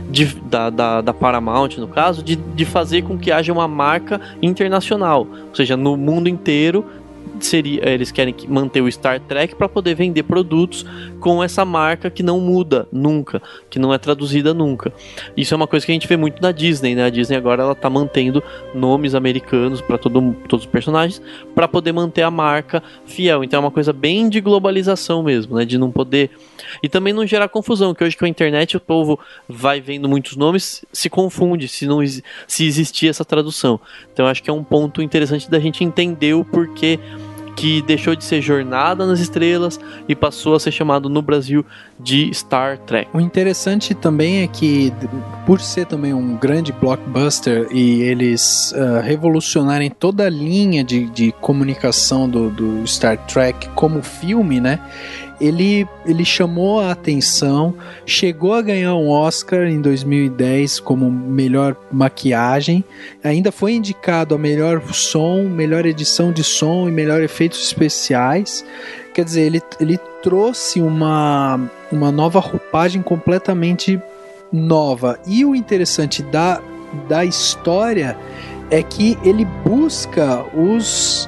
da Paramount no caso, de fazer com que haja uma marca internacional, ou seja, no mundo inteiro eles querem manter o Star Trek para poder vender produtos com essa marca que não muda nunca, que não é traduzida nunca. Isso é uma coisa que a gente vê muito na Disney, né? A Disney agora ela tá mantendo nomes americanos para todos os personagens para poder manter a marca fiel. Então é uma coisa bem de globalização mesmo, né? De não poder... E também não gerar confusão, que hoje com a internet o povo vai vendo muitos nomes, se confunde se existir essa tradução. Então eu acho que é um ponto interessante da gente entender o porquê que deixou de ser Jornada nas Estrelas e passou a ser chamado no Brasil de Star Trek. O interessante também é que, por ser também um grande blockbuster e eles revolucionarem toda a linha de comunicação do Star Trek como filme, né? Ele chamou a atenção, chegou a ganhar um Oscar em 2010 como melhor maquiagem, ainda foi indicado a melhor som, melhor edição de som e melhor efeitos especiais. Quer dizer, ele trouxe uma nova roupagem completamente nova. E o interessante da história é que ele busca os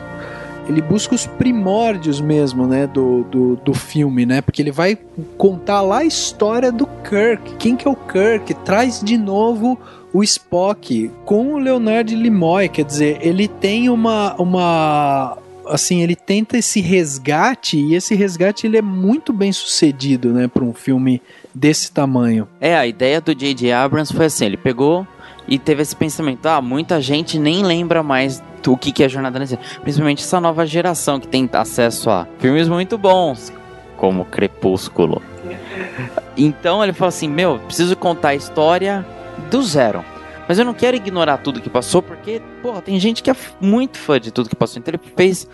primórdios mesmo, né, do filme, né, porque ele vai contar lá a história do Kirk. Quem que é o Kirk? Traz de novo o Spock com o Leonard Nimoy. Quer dizer, ele tem assim, ele tenta esse resgate, e esse resgate ele é muito bem sucedido, né, para um filme desse tamanho. A ideia do J.J. Abrams foi assim, ele pegou e teve esse pensamento, muita gente nem lembra mais o que é Jornada nas Estrelas, principalmente essa nova geração que tem acesso a filmes muito bons, como Crepúsculo. Então ele falou assim, preciso contar a história do zero, mas eu não quero ignorar tudo que passou, porque, tem gente que é muito fã de tudo que passou. Então ele fez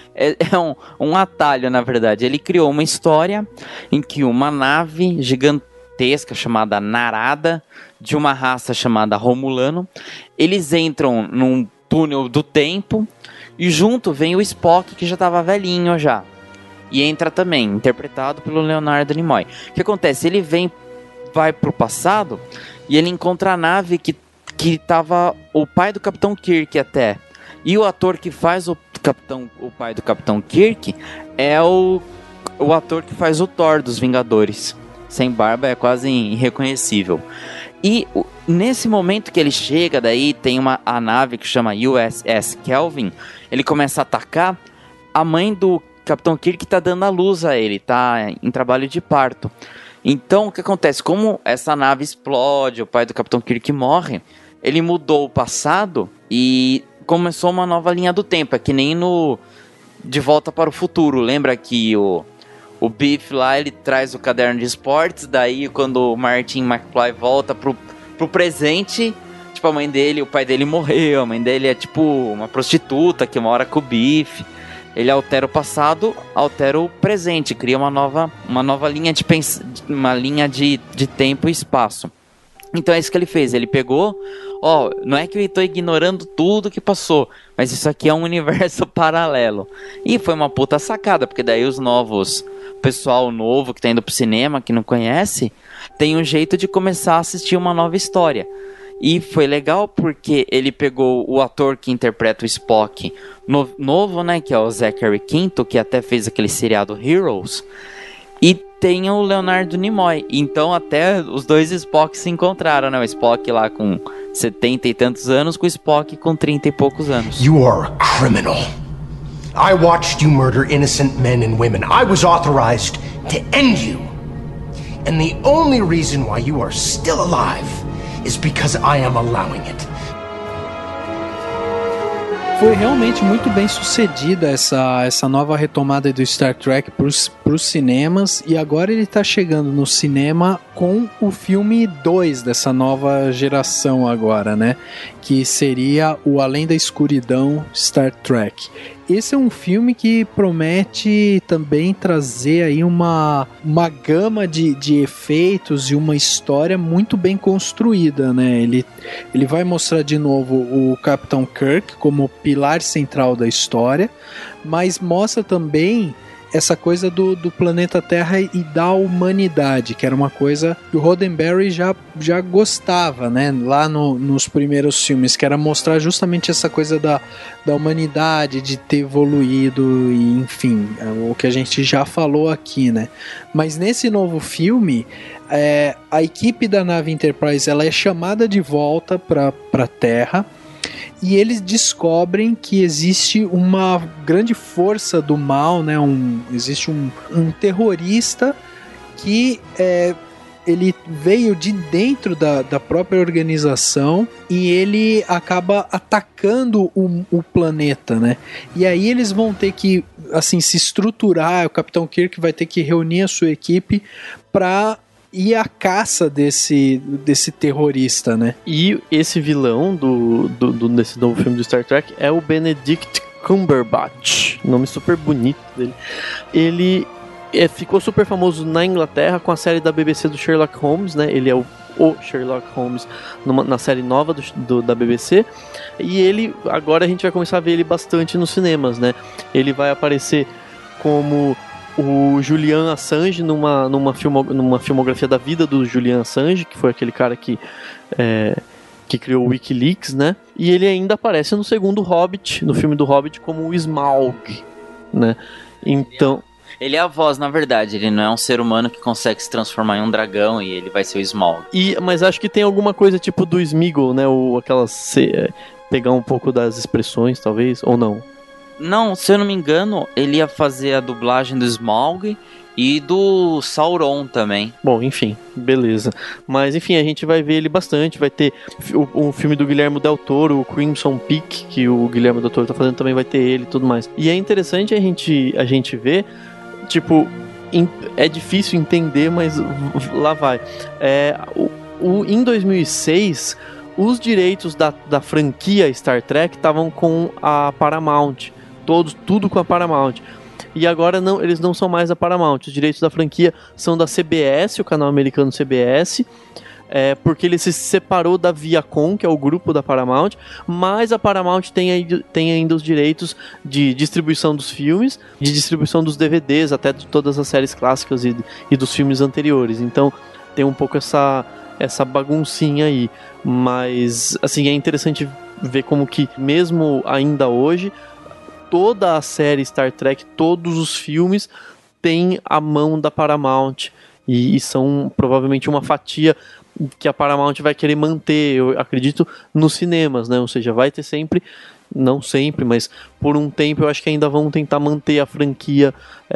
um atalho, na verdade. Ele criou uma história em que uma nave gigantesca chamada Narada, de uma raça chamada Romulano, eles entram num túnel do tempo e junto vem o Spock, que já estava velhinho já, e entra também, interpretado pelo Leonard Nimoy. O que acontece? Ele vai pro passado e ele encontra a nave que tava o pai do Capitão Kirk até, e o ator que faz o pai do Capitão Kirk é o ator que faz o Thor dos Vingadores. Sem barba, é quase irreconhecível. E nesse momento que ele chega, daí tem a nave que chama USS Kelvin, ele começa a atacar, a mãe do Capitão Kirk tá dando a luz a ele, tá em trabalho de parto. Então, o que acontece? Como essa nave explode, o pai do Capitão Kirk morre, ele mudou o passado e começou uma nova linha do tempo. É que nem no De Volta para o Futuro. Lembra que o Biff lá, ele traz o caderno de esportes, daí quando o Martin McFly volta pro presente, tipo, o pai dele morreu, a mãe dele é tipo uma prostituta que mora com o Biff. Ele altera o passado, altera o presente, cria uma nova linha de tempo e espaço. Então é isso que ele fez, ele pegou, não é que eu estou ignorando tudo que passou, mas isso aqui é um universo paralelo. E foi uma puta sacada, porque daí pessoal novo que tá indo pro cinema, que não conhece, tem um jeito de começar a assistir uma nova história. E foi legal porque ele pegou o ator que interpreta o Spock novo, né, que é o Zachary Quinto, que até fez aquele seriado Heroes, e tem o Leonardo Nimoy. Então até os dois Spock se encontraram, né, o Spock lá com 70 e tantos anos, com o Spock com 30 e poucos anos. You are a criminal. I watched you murder innocent men and women. I was authorized to end you. And the only reason why you are still alive is because I am allowing it. Foi realmente muito bem sucedida essa nova retomada do Star Trek para os cinemas, e agora ele está chegando no cinema com o filme 2 dessa nova geração agora, né? Que seria o Além da Escuridão Star Trek. Esse é um filme que promete também trazer aí uma gama de efeitos e uma história muito bem construída, né? Ele vai mostrar de novo o Capitão Kirk como pilar central da história, mas mostra também essa coisa do planeta Terra e da humanidade, que era uma coisa que o Roddenberry já gostava, né, lá nos primeiros filmes, que era mostrar justamente essa coisa da humanidade, de ter evoluído, e enfim, o que a gente já falou aqui, né. Mas nesse novo filme, a equipe da nave Enterprise ela é chamada de volta para a Terra, e eles descobrem que existe uma grande força do mal, né? Existe um terrorista que ele veio de dentro da própria organização e ele acaba atacando o planeta, né? E aí eles vão ter que, assim, se estruturar, o Capitão Kirk vai ter que reunir a sua equipe para ir à caça desse terrorista, né? E esse vilão desse novo filme do Star Trek é o Benedict Cumberbatch, nome super bonito dele. Ele ficou super famoso na Inglaterra com a série da BBC do Sherlock Holmes, né? Ele é o Sherlock Holmes na série nova da BBC. E ele, agora a gente vai começar a ver ele bastante nos cinemas, né? Ele vai aparecer como o Julian Assange numa filmografia da vida do Julian Assange, que foi aquele cara que criou o Wikileaks, né? E ele ainda aparece no segundo Hobbit, no filme do Hobbit, como o Smaug, né? Então... Ele é a voz, na verdade, ele não é um ser humano que consegue se transformar em um dragão e ele vai ser o Smaug. Mas acho que tem alguma coisa tipo do Smeagol, né? Pegar um pouco das expressões, talvez, ou não? Não, se eu não me engano, ele ia fazer a dublagem do Smaug e do Sauron também. Bom, enfim, beleza. Mas enfim, a gente vai ver ele bastante. Vai ter o filme do Guillermo del Toro, o Crimson Peak, que o Guillermo del Toro tá fazendo, também vai ter ele e tudo mais. E é interessante a gente ver, tipo, é difícil entender, mas lá vai. Em 2006, os direitos da franquia Star Trek estavam com a Paramount. Tudo com a Paramount. E agora eles não são mais da Paramount. Os direitos da franquia são da CBS, o canal americano CBS, porque ele se separou da Viacom, que é o grupo da Paramount, mas a Paramount tem ainda os direitos de distribuição dos filmes, de distribuição dos DVDs, até de todas as séries clássicas e dos filmes anteriores. Então tem um pouco essa baguncinha aí. Mas, assim, é interessante ver como que, mesmo ainda hoje, toda a série Star Trek, todos os filmes têm a mão da Paramount e são provavelmente uma fatia que a Paramount vai querer manter, eu acredito, nos cinemas, né? Ou seja, vai ter sempre, não sempre, mas por um tempo eu acho que ainda vão tentar manter a franquia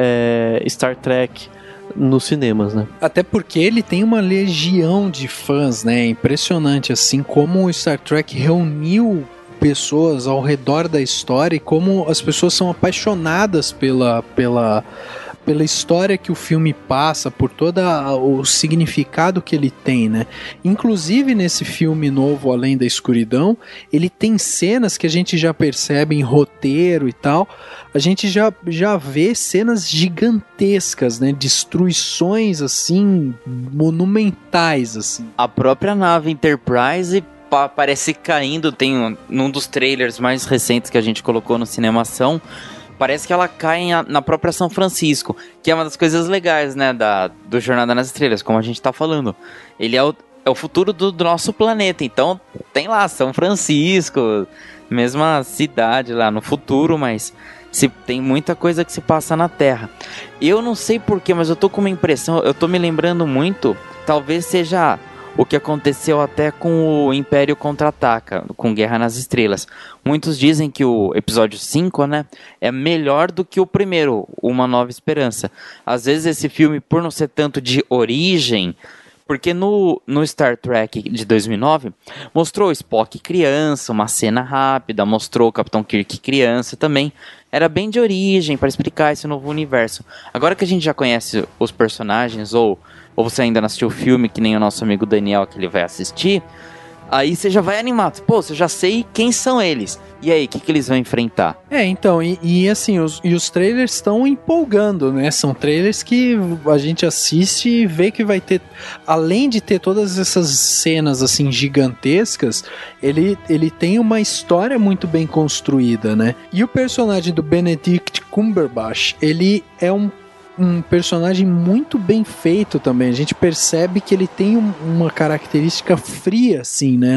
Star Trek nos cinemas, né? Até porque ele tem uma legião de fãs, né? É impressionante, assim, como o Star Trek reuniu pessoas ao redor da história e como as pessoas são apaixonadas pela história que o filme passa, por todo o significado que ele tem, né? Inclusive nesse filme novo, Além da Escuridão, ele tem cenas que a gente já percebe em roteiro e tal, a gente já vê cenas gigantescas, né? Destruições, assim, monumentais, assim. A própria nave Enterprise parece caindo, tem num dos trailers mais recentes que a gente colocou no Cinemação, parece que ela cai na própria São Francisco, que é uma das coisas legais, né, do Jornada nas Estrelas, como a gente tá falando. Ele é o futuro do nosso planeta, então tem lá São Francisco, mesma cidade lá no futuro, mas tem muita coisa que se passa na Terra. Eu não sei porquê, mas eu tô com uma impressão, eu tô me lembrando muito, talvez seja o que aconteceu até com o Império Contra-Ataca, com Guerra nas Estrelas. Muitos dizem que o episódio 5, né, é melhor do que o primeiro, Uma Nova Esperança. Às vezes esse filme, por não ser tanto de origem, porque no Star Trek de 2009, mostrou o Spock criança, uma cena rápida, mostrou o Capitão Kirk criança também. Era bem de origem, para explicar esse novo universo. Agora que a gente já conhece os personagens, ou você ainda não assistiu o filme, que nem o nosso amigo Daniel, que ele vai assistir, aí você já vai animado. Pô, você já sei quem são eles. E aí, o que eles vão enfrentar? Então, e assim, os trailers estão empolgando, né? São trailers que a gente assiste e vê que vai ter, além de ter todas essas cenas, assim, gigantescas, ele tem uma história muito bem construída, né? E o personagem do Benedict Cumberbatch, ele é um personagem muito bem feito também. A gente percebe que ele tem uma característica fria, assim, né,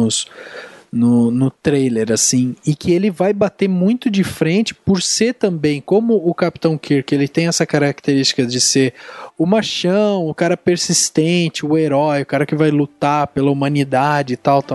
no trailer, assim, e que ele vai bater muito de frente por ser também, como o Capitão Kirk, ele tem essa característica de ser o machão, o cara persistente, o herói, o cara que vai lutar pela humanidade e tal.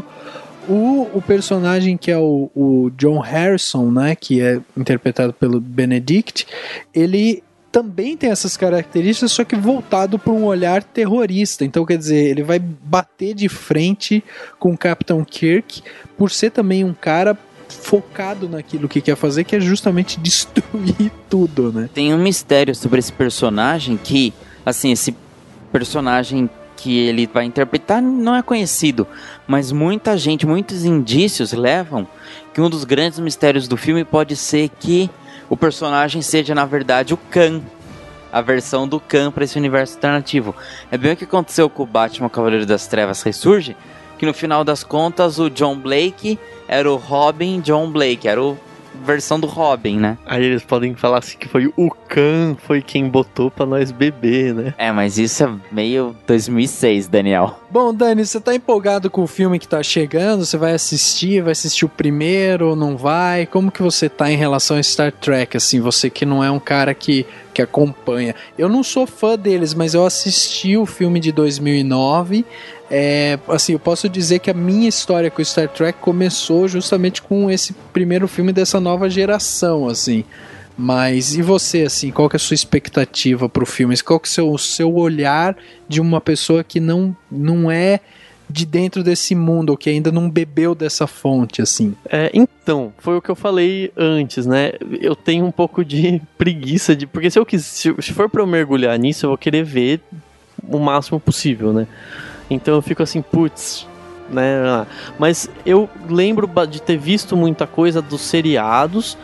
O personagem que é o John Harrison, né, que é interpretado pelo Benedict, ele também tem essas características, só que voltado para um olhar terrorista. Então, quer dizer, ele vai bater de frente com o Capitão Kirk, por ser também um cara focado naquilo que quer fazer, que é justamente destruir tudo, né? Tem um mistério sobre esse personagem que, assim, esse personagem que ele vai interpretar não é conhecido, mas muita gente, muitos indícios levam que um dos grandes mistérios do filme pode ser que o personagem seja, na verdade, o Khan, a versão do Khan para esse universo alternativo. É bem o que aconteceu com o Batman Cavaleiro das Trevas Ressurge, que no final das contas o John Blake era o Robin John Blake, era a versão do Robin, né? Aí eles podem falar assim que foi o Khan, foi quem botou pra nós beber, né? É, mas isso é meio 2006, Daniel. Bom, Dani, você tá empolgado com o filme que tá chegando? Você vai assistir o primeiro ou não vai? Como que você tá em relação a Star Trek, assim, você que não é um cara que acompanha? Eu não sou fã deles, mas eu assisti o filme de 2009. Assim, eu posso dizer que a minha história com Star Trek começou justamente com esse primeiro filme dessa nova geração, assim. Mas e você, assim, qual que é a sua expectativa pro filme? Qual que é o seu olhar de uma pessoa que não é de dentro desse mundo, ou que ainda não bebeu dessa fonte, assim? Então, foi o que eu falei antes, né? Eu tenho um pouco de preguiça porque se for pra eu mergulhar nisso, eu vou querer ver o máximo possível, né? Então eu fico assim, putz, né? Mas eu lembro de ter visto muita coisa dos seriados.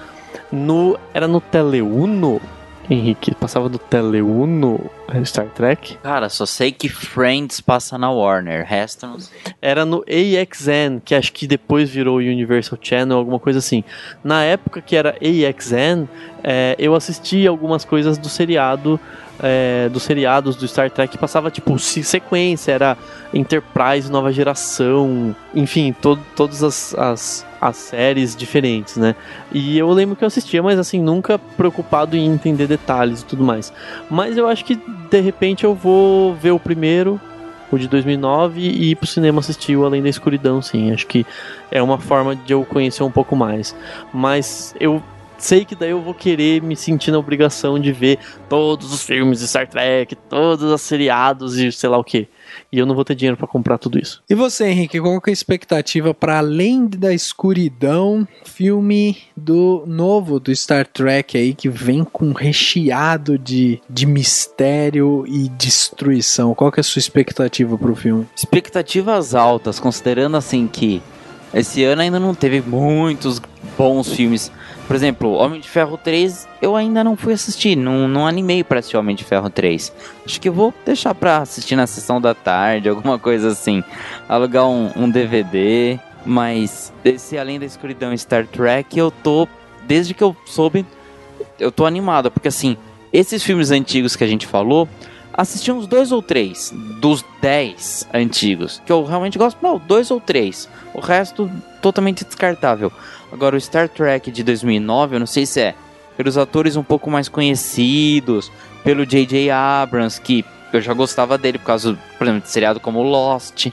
Era no Teleuno, Henrique? Passava do Teleuno Star Trek? Cara, só sei que Friends passa na Warner, resto não sei. Era no AXN, que acho que depois virou Universal Channel, alguma coisa assim. Na época que era AXN, eu assisti algumas coisas do seriado, dos seriados do Star Trek, que passava tipo sequência, era Enterprise, Nova Geração, enfim, todas as séries diferentes, né? E eu lembro que eu assistia, mas assim, nunca preocupado em entender detalhes e tudo mais. Mas eu acho que de repente eu vou ver o primeiro, o de 2009, e ir pro cinema assistir o Além da Escuridão, sim. Acho que é uma forma de eu conhecer um pouco mais. Mas eu sei que daí eu vou querer me sentir na obrigação de ver todos os filmes de Star Trek, todos os seriados e sei lá o que. E eu não vou ter dinheiro pra comprar tudo isso. E você, Henrique, qual que é a expectativa para Além da Escuridão, filme novo do Star Trek aí, que vem com recheado de mistério e destruição? Qual que é a sua expectativa pro filme? Expectativas altas, considerando assim que esse ano ainda não teve muitos bons filmes. Por exemplo, Homem de Ferro 3, eu ainda não fui assistir, não animei pra assistir Homem de Ferro 3. Acho que eu vou deixar pra assistir na sessão da tarde, alguma coisa assim. Alugar um DVD, mas esse Além da Escuridão Star Trek, desde que eu soube, eu tô animado. Porque assim, esses filmes antigos que a gente falou, assisti uns 2 ou 3 dos 10 antigos, que eu realmente gosto, 2 ou 3. O resto, totalmente descartável. Agora, o Star Trek de 2009, eu não sei se é pelos atores um pouco mais conhecidos, pelo J.J. Abrams, que eu já gostava dele por causa, por exemplo, de seriado como Lost.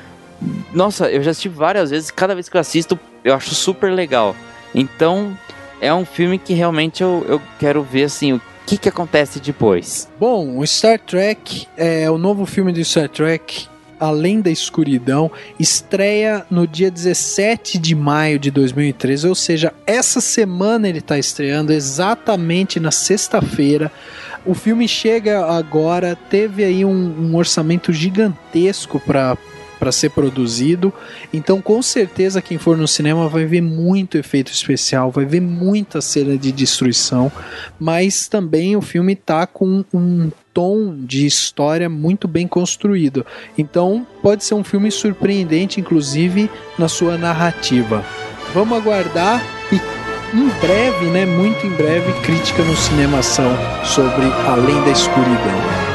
Nossa, eu já assisti várias vezes, cada vez que eu assisto, eu acho super legal. Então, é um filme que realmente eu quero ver, assim, o que acontece depois. Bom, o Star Trek, o novo filme do Star Trek, Além da Escuridão, estreia no dia 17 de maio de 2013, ou seja, essa semana ele está estreando, exatamente na sexta-feira. O filme chega agora, teve aí um orçamento gigantesco para ser produzido, então com certeza quem for no cinema vai ver muito efeito especial, vai ver muita cena de destruição, mas também o filme tá com um tom de história muito bem construído, então pode ser um filme surpreendente, inclusive na sua narrativa. Vamos aguardar e em breve, né, muito em breve, crítica no Cinemação sobre Além da Escuridão.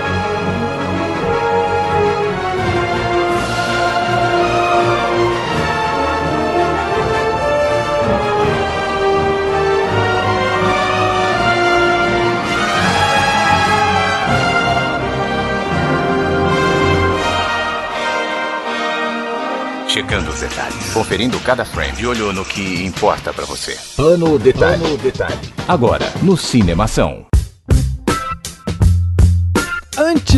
Checando os detalhes, conferindo cada frame, de olho no que importa pra você. Plano Detalhe. Agora, no Cinemação.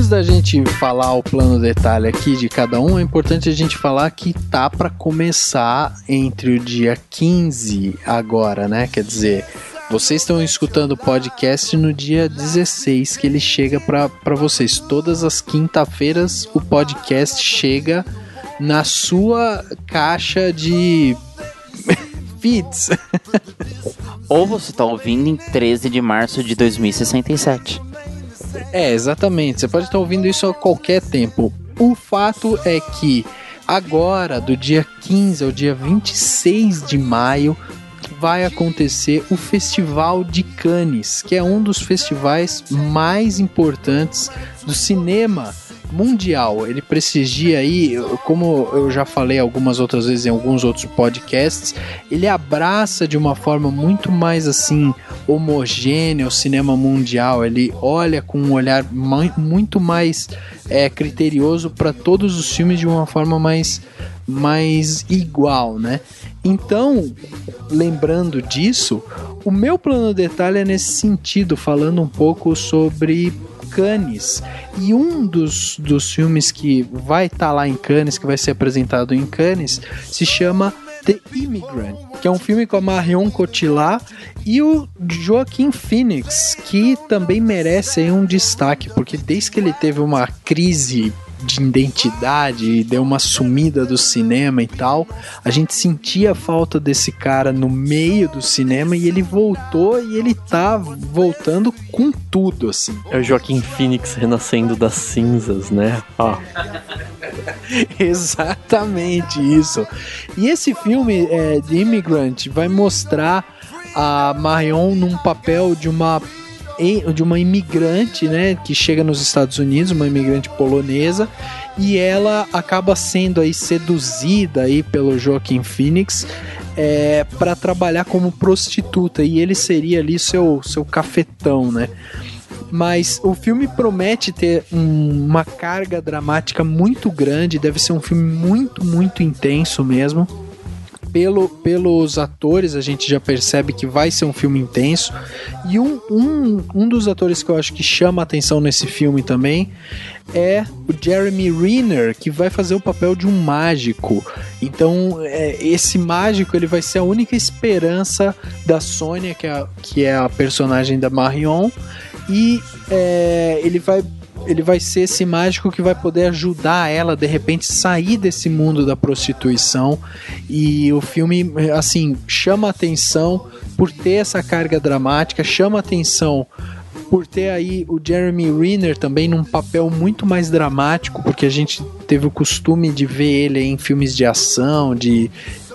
Antes da gente falar o plano detalhe aqui de cada um, é importante a gente falar que tá para começar entre o dia 15 agora, né? Quer dizer, vocês estão escutando o podcast no dia 16, que ele chega para vocês. Todas as quinta-feiras o podcast chega na sua caixa de feeds. Ou você tá ouvindo em 13 de março de 2067. É, exatamente. Você pode estar ouvindo isso a qualquer tempo. O fato é que agora, do dia 15 ao dia 26 de maio, vai acontecer o Festival de Cannes, que é um dos festivais mais importantes do cinema mundial. Ele prestigia aí, como eu já falei algumas outras vezes em alguns outros podcasts, ele abraça de uma forma muito mais assim homogênea o cinema mundial. Ele olha com um olhar muito mais criterioso para todos os filmes de uma forma mais igual, né? Então, lembrando disso, o meu plano detalhe é nesse sentido, falando um pouco sobre Cannes. E um dos filmes que vai estar lá em Cannes, que vai ser apresentado em Cannes, se chama The Immigrant, que é um filme com a Marion Cotillard e o Joaquin Phoenix, que também merece aí um destaque, porque desde que ele teve uma crise de identidade e deu uma sumida do cinema e tal, a gente sentia a falta desse cara no meio do cinema, e ele voltou, e ele tá voltando com tudo, assim. É o Joaquin Phoenix renascendo das cinzas, né? Ó. Exatamente isso. E esse filme, The Immigrant, vai mostrar a Marion num papel de uma imigrante, né, que chega nos Estados Unidos, uma imigrante polonesa, e ela acaba sendo aí seduzida aí pelo Joaquin Phoenix para trabalhar como prostituta, e ele seria ali seu cafetão, né? Mas o filme promete ter uma carga dramática muito grande, deve ser um filme muito, muito intenso mesmo. Pelos atores, a gente já percebe que vai ser um filme intenso. E um dos atores que eu acho que chama a atenção nesse filme também é o Jeremy Renner, que vai fazer o papel de um mágico. Então, esse mágico, ele vai ser a única esperança da Sônia, que é a personagem da Marion. E ele vai ser esse mágico que vai poder ajudar ela, de repente, sair desse mundo da prostituição. E o filme, assim, chama atenção por ter essa carga dramática, chama atenção por ter aí o Jeremy Renner também num papel muito mais dramático, porque a gente teve o costume de ver ele em filmes de ação, de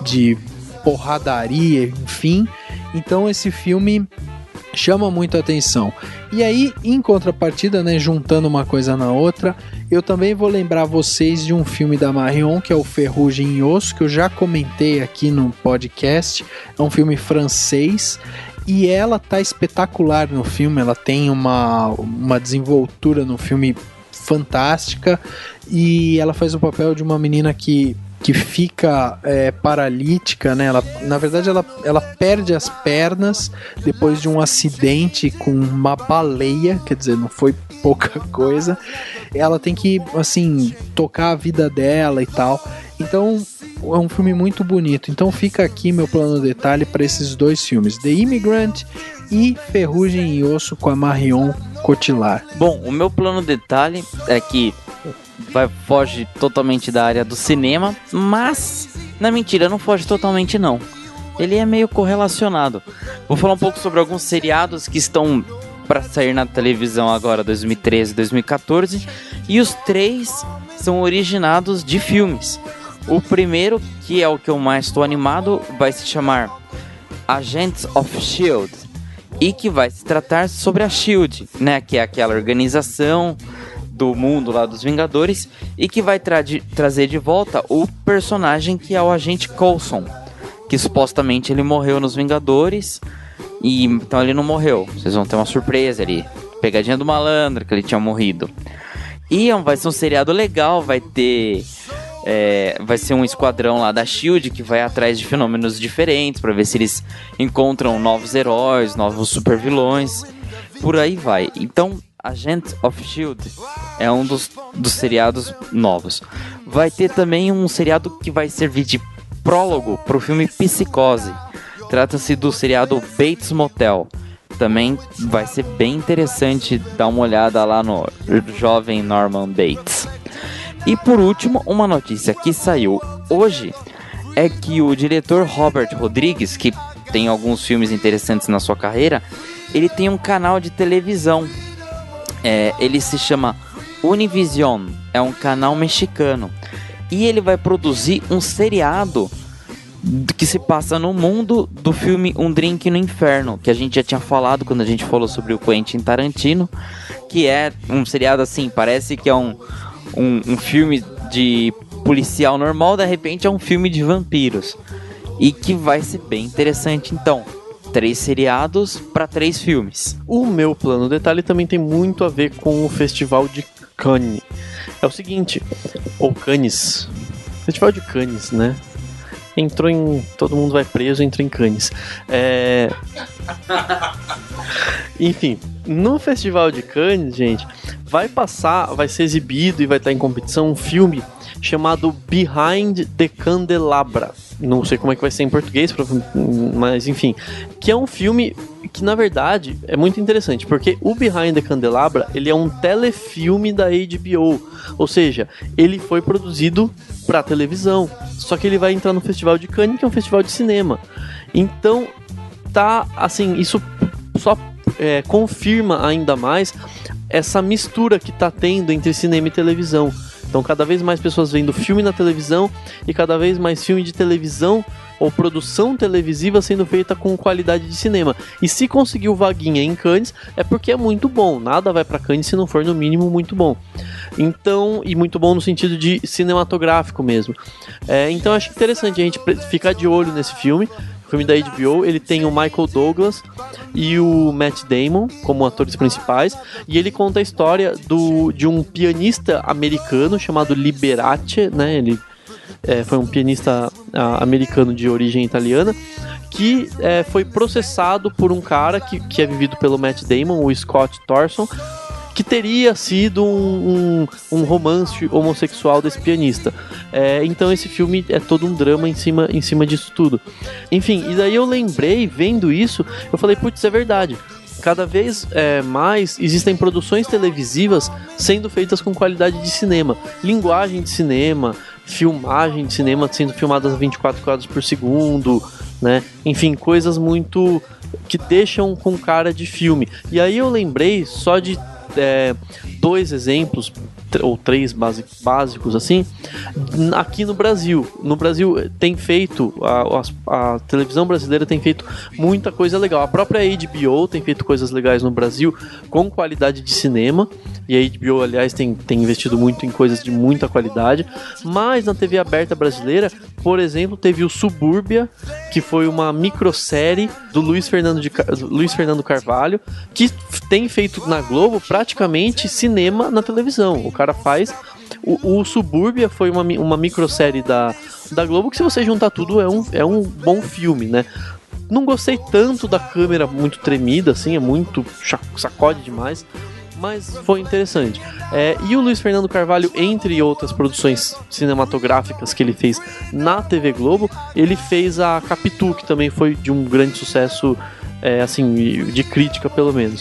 porradaria, enfim. Então esse filme chama muito a atenção. E aí, em contrapartida, né, juntando uma coisa na outra, eu também vou lembrar vocês de um filme da Marion, que é o Ferrugem e Osso, que eu já comentei aqui no podcast. É um filme francês, e ela tá espetacular no filme. Ela tem uma desenvoltura no filme fantástica, e ela faz o papel de uma menina que fica paralítica, né? Na verdade, ela perde as pernas depois de um acidente com uma baleia, quer dizer, não foi pouca coisa. Ela tem que, assim, tocar a vida dela e tal. Então, é um filme muito bonito. Então, fica aqui meu plano detalhe para esses dois filmes: The Immigrant e Ferrugem e Osso, com a Marion Cotillard. Bom, o meu plano detalhe é que foge totalmente da área do cinema, mas, na mentira, não foge totalmente não. Ele é meio correlacionado. Vou falar um pouco sobre alguns seriados que estão para sair na televisão agora, 2013 e 2014, e os 3 são originados de filmes. O primeiro, que é o que eu mais estou animado, vai se chamar Agents of S.H.I.E.L.D. e que vai se tratar sobre a S.H.I.E.L.D., né, que é aquela organização do mundo lá dos Vingadores, e que vai trazer de volta o personagem que é o Agente Coulson, que supostamente ele morreu nos Vingadores, e então ele não morreu. Vocês vão ter uma surpresa ali, pegadinha do malandro, que ele tinha morrido. E vai ser um seriado legal, vai ser um esquadrão lá da S.H.I.E.L.D. que vai atrás de fenômenos diferentes para ver se eles encontram novos heróis, novos supervilões, por aí vai. Então, Agents of S.H.I.E.L.D. é um dos seriados novos. Vai ter também um seriado que vai servir de prólogo para o filme Psicose. Trata-se do seriado Bates Motel. Também vai ser bem interessante dar uma olhada lá no jovem Norman Bates. E por último, uma notícia que saiu hoje é que o diretor Robert Rodrigues, que tem alguns filmes interessantes na sua carreira, ele tem um canal de televisão. Ele se chama Univision, é um canal mexicano. E ele vai produzir um seriado que se passa no mundo do filme Um Drink no Inferno, que a gente já tinha falado quando a gente falou sobre o Quentin Tarantino, que é um seriado assim, parece que é um filme de policial normal, de repente é um filme de vampiros, e que vai ser bem interessante. Então, 3 seriados para 3 filmes. O meu plano detalhe também tem muito a ver com o Festival de Cannes. É o seguinte, ou Cannes, Festival de Cannes, né? Todo mundo vai preso, entrou em Cannes. Enfim, no Festival de Cannes, gente, vai ser exibido e vai estar em competição um filme chamado Behind the Candelabra. Não sei como é que vai ser em português, mas enfim, que é um filme que na verdade é muito interessante, porque o Behind the Candelabra, ele é um telefilme da HBO, ou seja, ele foi produzido para televisão, só que ele vai entrar no Festival de Cannes, que é um festival de cinema. Então, tá assim, isso só confirma ainda mais essa mistura que tá tendo entre cinema e televisão. Então cada vez mais pessoas vendo filme na televisão e cada vez mais filme de televisão ou produção televisiva sendo feita com qualidade de cinema. E se conseguiu vaguinha em Cannes é porque é muito bom. Nada vai pra Cannes se não for no mínimo muito bom. Então, e muito bom no sentido de cinematográfico mesmo. Então acho interessante a gente ficar de olho nesse filme. O filme da HBO, ele tem o Michael Douglas e o Matt Damon como atores principais, e ele conta a história de um pianista americano chamado Liberace, né? Ele foi um pianista americano de origem italiana, que foi processado por um cara que é vivido pelo Matt Damon, o Scott Thorson, que teria sido um romance homossexual desse pianista. Então esse filme é todo um drama em cima disso tudo. Enfim, e daí eu lembrei, vendo isso, eu falei, putz, é verdade. Cada vez mais existem produções televisivas sendo feitas com qualidade de cinema. Linguagem de cinema, filmagem de cinema sendo filmadas a 24 quadros por segundo, né? Enfim, coisas muito que deixam com cara de filme. E aí eu lembrei só de 2 exemplos ou 3 básicos assim, aqui no Brasil. No Brasil tem feito, a televisão brasileira tem feito muita coisa legal. A própria HBO tem feito coisas legais no Brasil com qualidade de cinema, e a HBO, aliás, tem investido muito em coisas de muita qualidade. Mas na TV aberta brasileira, por exemplo, teve o Subúrbia, que foi uma microsérie do Luiz Fernando Carvalho, que tem feito na Globo praticamente cinema na televisão. O cara faz... O Subúrbia foi uma microsérie da Globo que, se você juntar tudo, é um bom filme, né? Não gostei tanto da câmera muito tremida, assim, é muito sacode demais, mas foi interessante. E o Luiz Fernando Carvalho, entre outras produções cinematográficas que ele fez na TV Globo, ele fez a Capitu, que também foi de um grande sucesso, assim, de crítica pelo menos.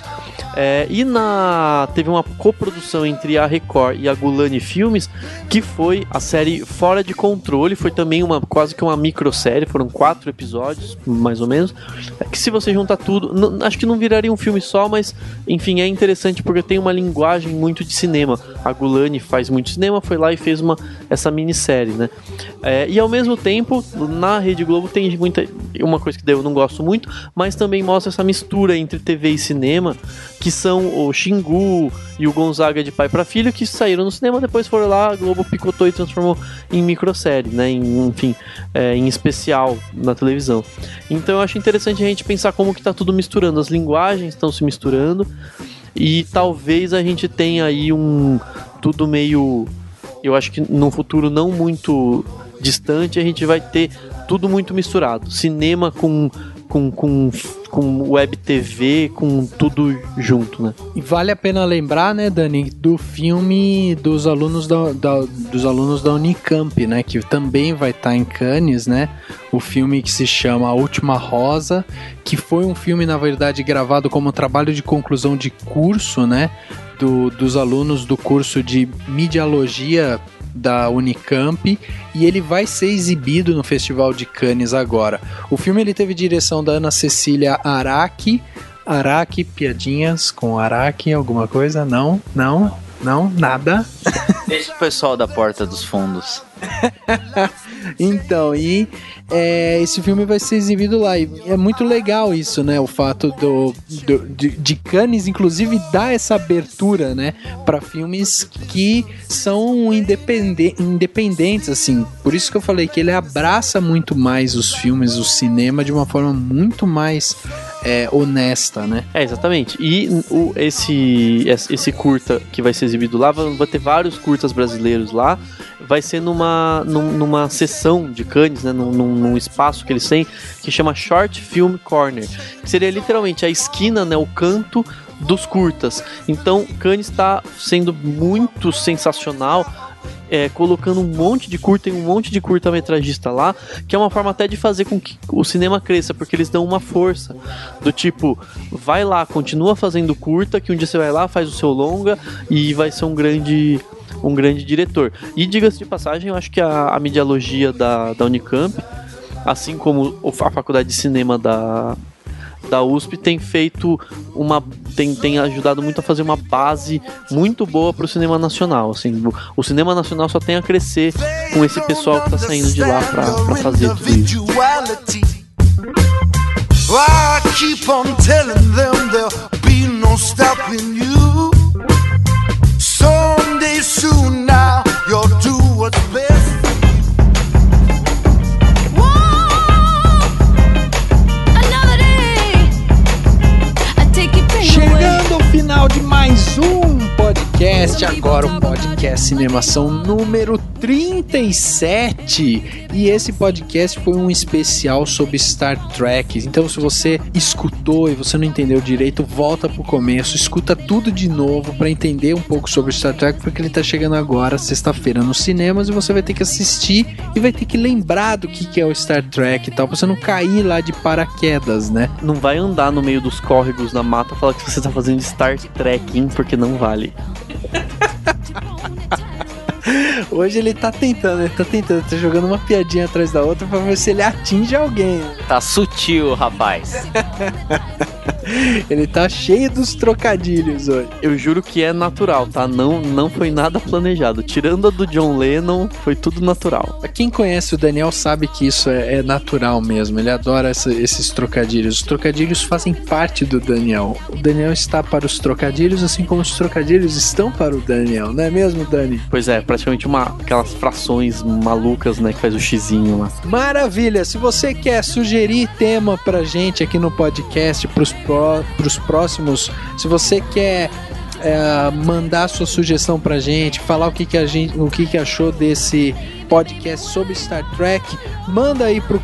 Teve uma coprodução entre a Record e a Gulani Filmes, que foi a série Fora de Controle. Foi também quase que uma microsérie, foram 4 episódios, mais ou menos, que, se você juntar tudo, acho que não viraria um filme só, mas enfim, é interessante porque tem uma linguagem muito de cinema. A Gulani faz muito cinema, foi lá e fez essa minissérie, né? E ao mesmo tempo, na Rede Globo tem uma coisa que eu não gosto muito, mas também mostra essa mistura entre TV e cinema, que são o Xingu e o Gonzaga de Pai para Filho, que saíram no cinema, depois foram lá, a Globo picotou e transformou em microsérie, né? Em especial na televisão. Então eu acho interessante a gente pensar como que tá tudo misturando, as linguagens estão se misturando, e talvez a gente tenha aí tudo meio... Eu acho que num futuro não muito distante a gente vai ter tudo muito misturado. Cinema com com web TV, com tudo junto, né? E vale a pena lembrar, né, Dani, do filme dos alunos da Unicamp, né, que também vai estar em Cannes, né? O filme que se chama A Última Rosa, que foi um filme, na verdade, gravado como trabalho de conclusão de curso, né, dos alunos do curso de Midialogia da Unicamp, e ele vai ser exibido no Festival de Cannes agora. O filme ele teve direção da Ana Cecília Araki, piadinhas com Araki, alguma coisa? Não, nada. Deixa o pessoal da Porta dos Fundos. Então, esse filme vai ser exibido lá, e é muito legal isso, né, o fato de Cannes, inclusive, dar essa abertura, né, para filmes que são independentes, assim, por isso que eu falei que ele abraça muito mais os filmes, o cinema, de uma forma muito mais honesta, né? Exatamente, e esse curta que vai ser exibido lá, vai ter vários curtas brasileiros lá, vai ser numa sessão de Cannes, né, num espaço que eles têm, que chama Short Film Corner, que seria literalmente a esquina, né, o canto dos curtas. Então, Cannes está sendo muito sensacional, colocando um monte de curta e um monte de curta-metragista lá, que é uma forma até de fazer com que o cinema cresça, porque eles dão uma força, do tipo, vai lá, continua fazendo curta, que um dia você vai lá, faz o seu longa, e vai ser um grande diretor. E diga-se de passagem, eu acho que a Midialogia da Unicamp, assim como a Faculdade de Cinema da USP, tem feito tem ajudado muito a fazer uma base muito boa para o cinema nacional. Assim, o cinema nacional só tem a crescer com esse pessoal que está saindo de lá para fazer tudo isso. I keep on telling them there'll be no stopping you. Someday soon now you'll do what's best. Chegando ao final de mais um podcast, agora o podcast Cinemação número 37, e esse podcast foi um especial sobre Star Trek. Então, se você escutou e você não entendeu direito, volta pro começo, escuta tudo de novo para entender um pouco sobre Star Trek, porque ele tá chegando agora, sexta-feira, nos cinemas, e você vai ter que assistir e vai ter que lembrar do que é o Star Trek e tal, pra você não cair lá de paraquedas, né? Não vai andar no meio dos córregos na mata e falar que você tá fazendo Star Trekking, porque não vale. Hoje ele tá tentando, tá jogando uma piadinha atrás da outra pra ver se ele atinge alguém. Tá sutil, rapaz. Ele tá cheio dos trocadilhos hoje. Eu juro que é natural, tá? Não foi nada planejado. Tirando a do John Lennon, foi tudo natural. Quem conhece o Daniel sabe que isso é natural mesmo. Ele adora esses trocadilhos. Os trocadilhos fazem parte do Daniel. O Daniel está para os trocadilhos, assim como os trocadilhos estão para o Daniel. Não é mesmo, Dani? Pois é, praticamente aquelas frações malucas, né, que faz o xizinho lá. Maravilha! Se você quer sugerir tema pra gente aqui no podcast, pros próximos, se você quer mandar sua sugestão pra gente, falar o que achou desse podcast sobre Star Trek, manda aí pro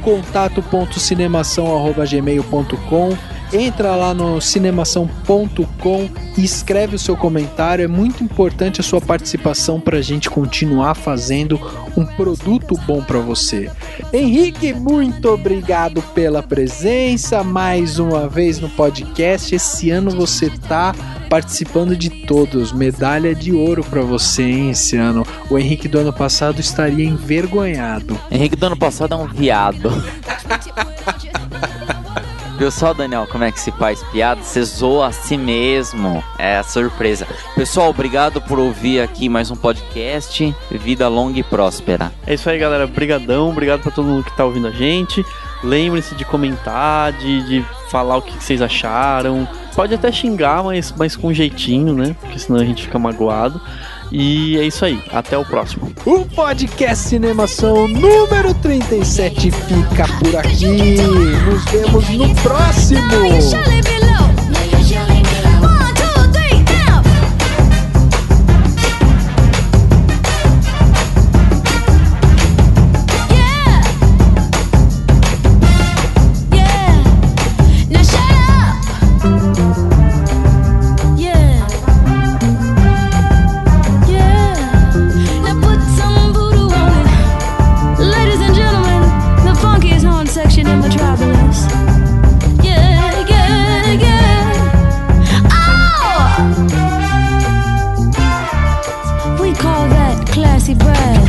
contato.cinemação@gmail.com. Entra lá no cinemação.com e escreve o seu comentário. É muito importante a sua participação para a gente continuar fazendo um produto bom para você. Henrique, muito obrigado pela presença mais uma vez no podcast. Esse ano você tá participando de todos. Medalha de ouro para você, hein, esse ano. O Henrique do ano passado estaria envergonhado. Henrique do ano passado é um viado. Viu só, Daniel, como é que se faz piada? Você zoa a si mesmo. É a surpresa. Pessoal, obrigado por ouvir aqui mais um podcast. Vida longa e próspera. É isso aí, galera. Obrigadão. Obrigado pra todo mundo que tá ouvindo a gente. Lembre-se de comentar, de falar o que vocês acharam. Pode até xingar, mas com jeitinho, né? Porque senão a gente fica magoado. E é isso aí, até o próximo. O podcast Cinemação número 37 fica por aqui. Nos vemos no próximo. spicy bread.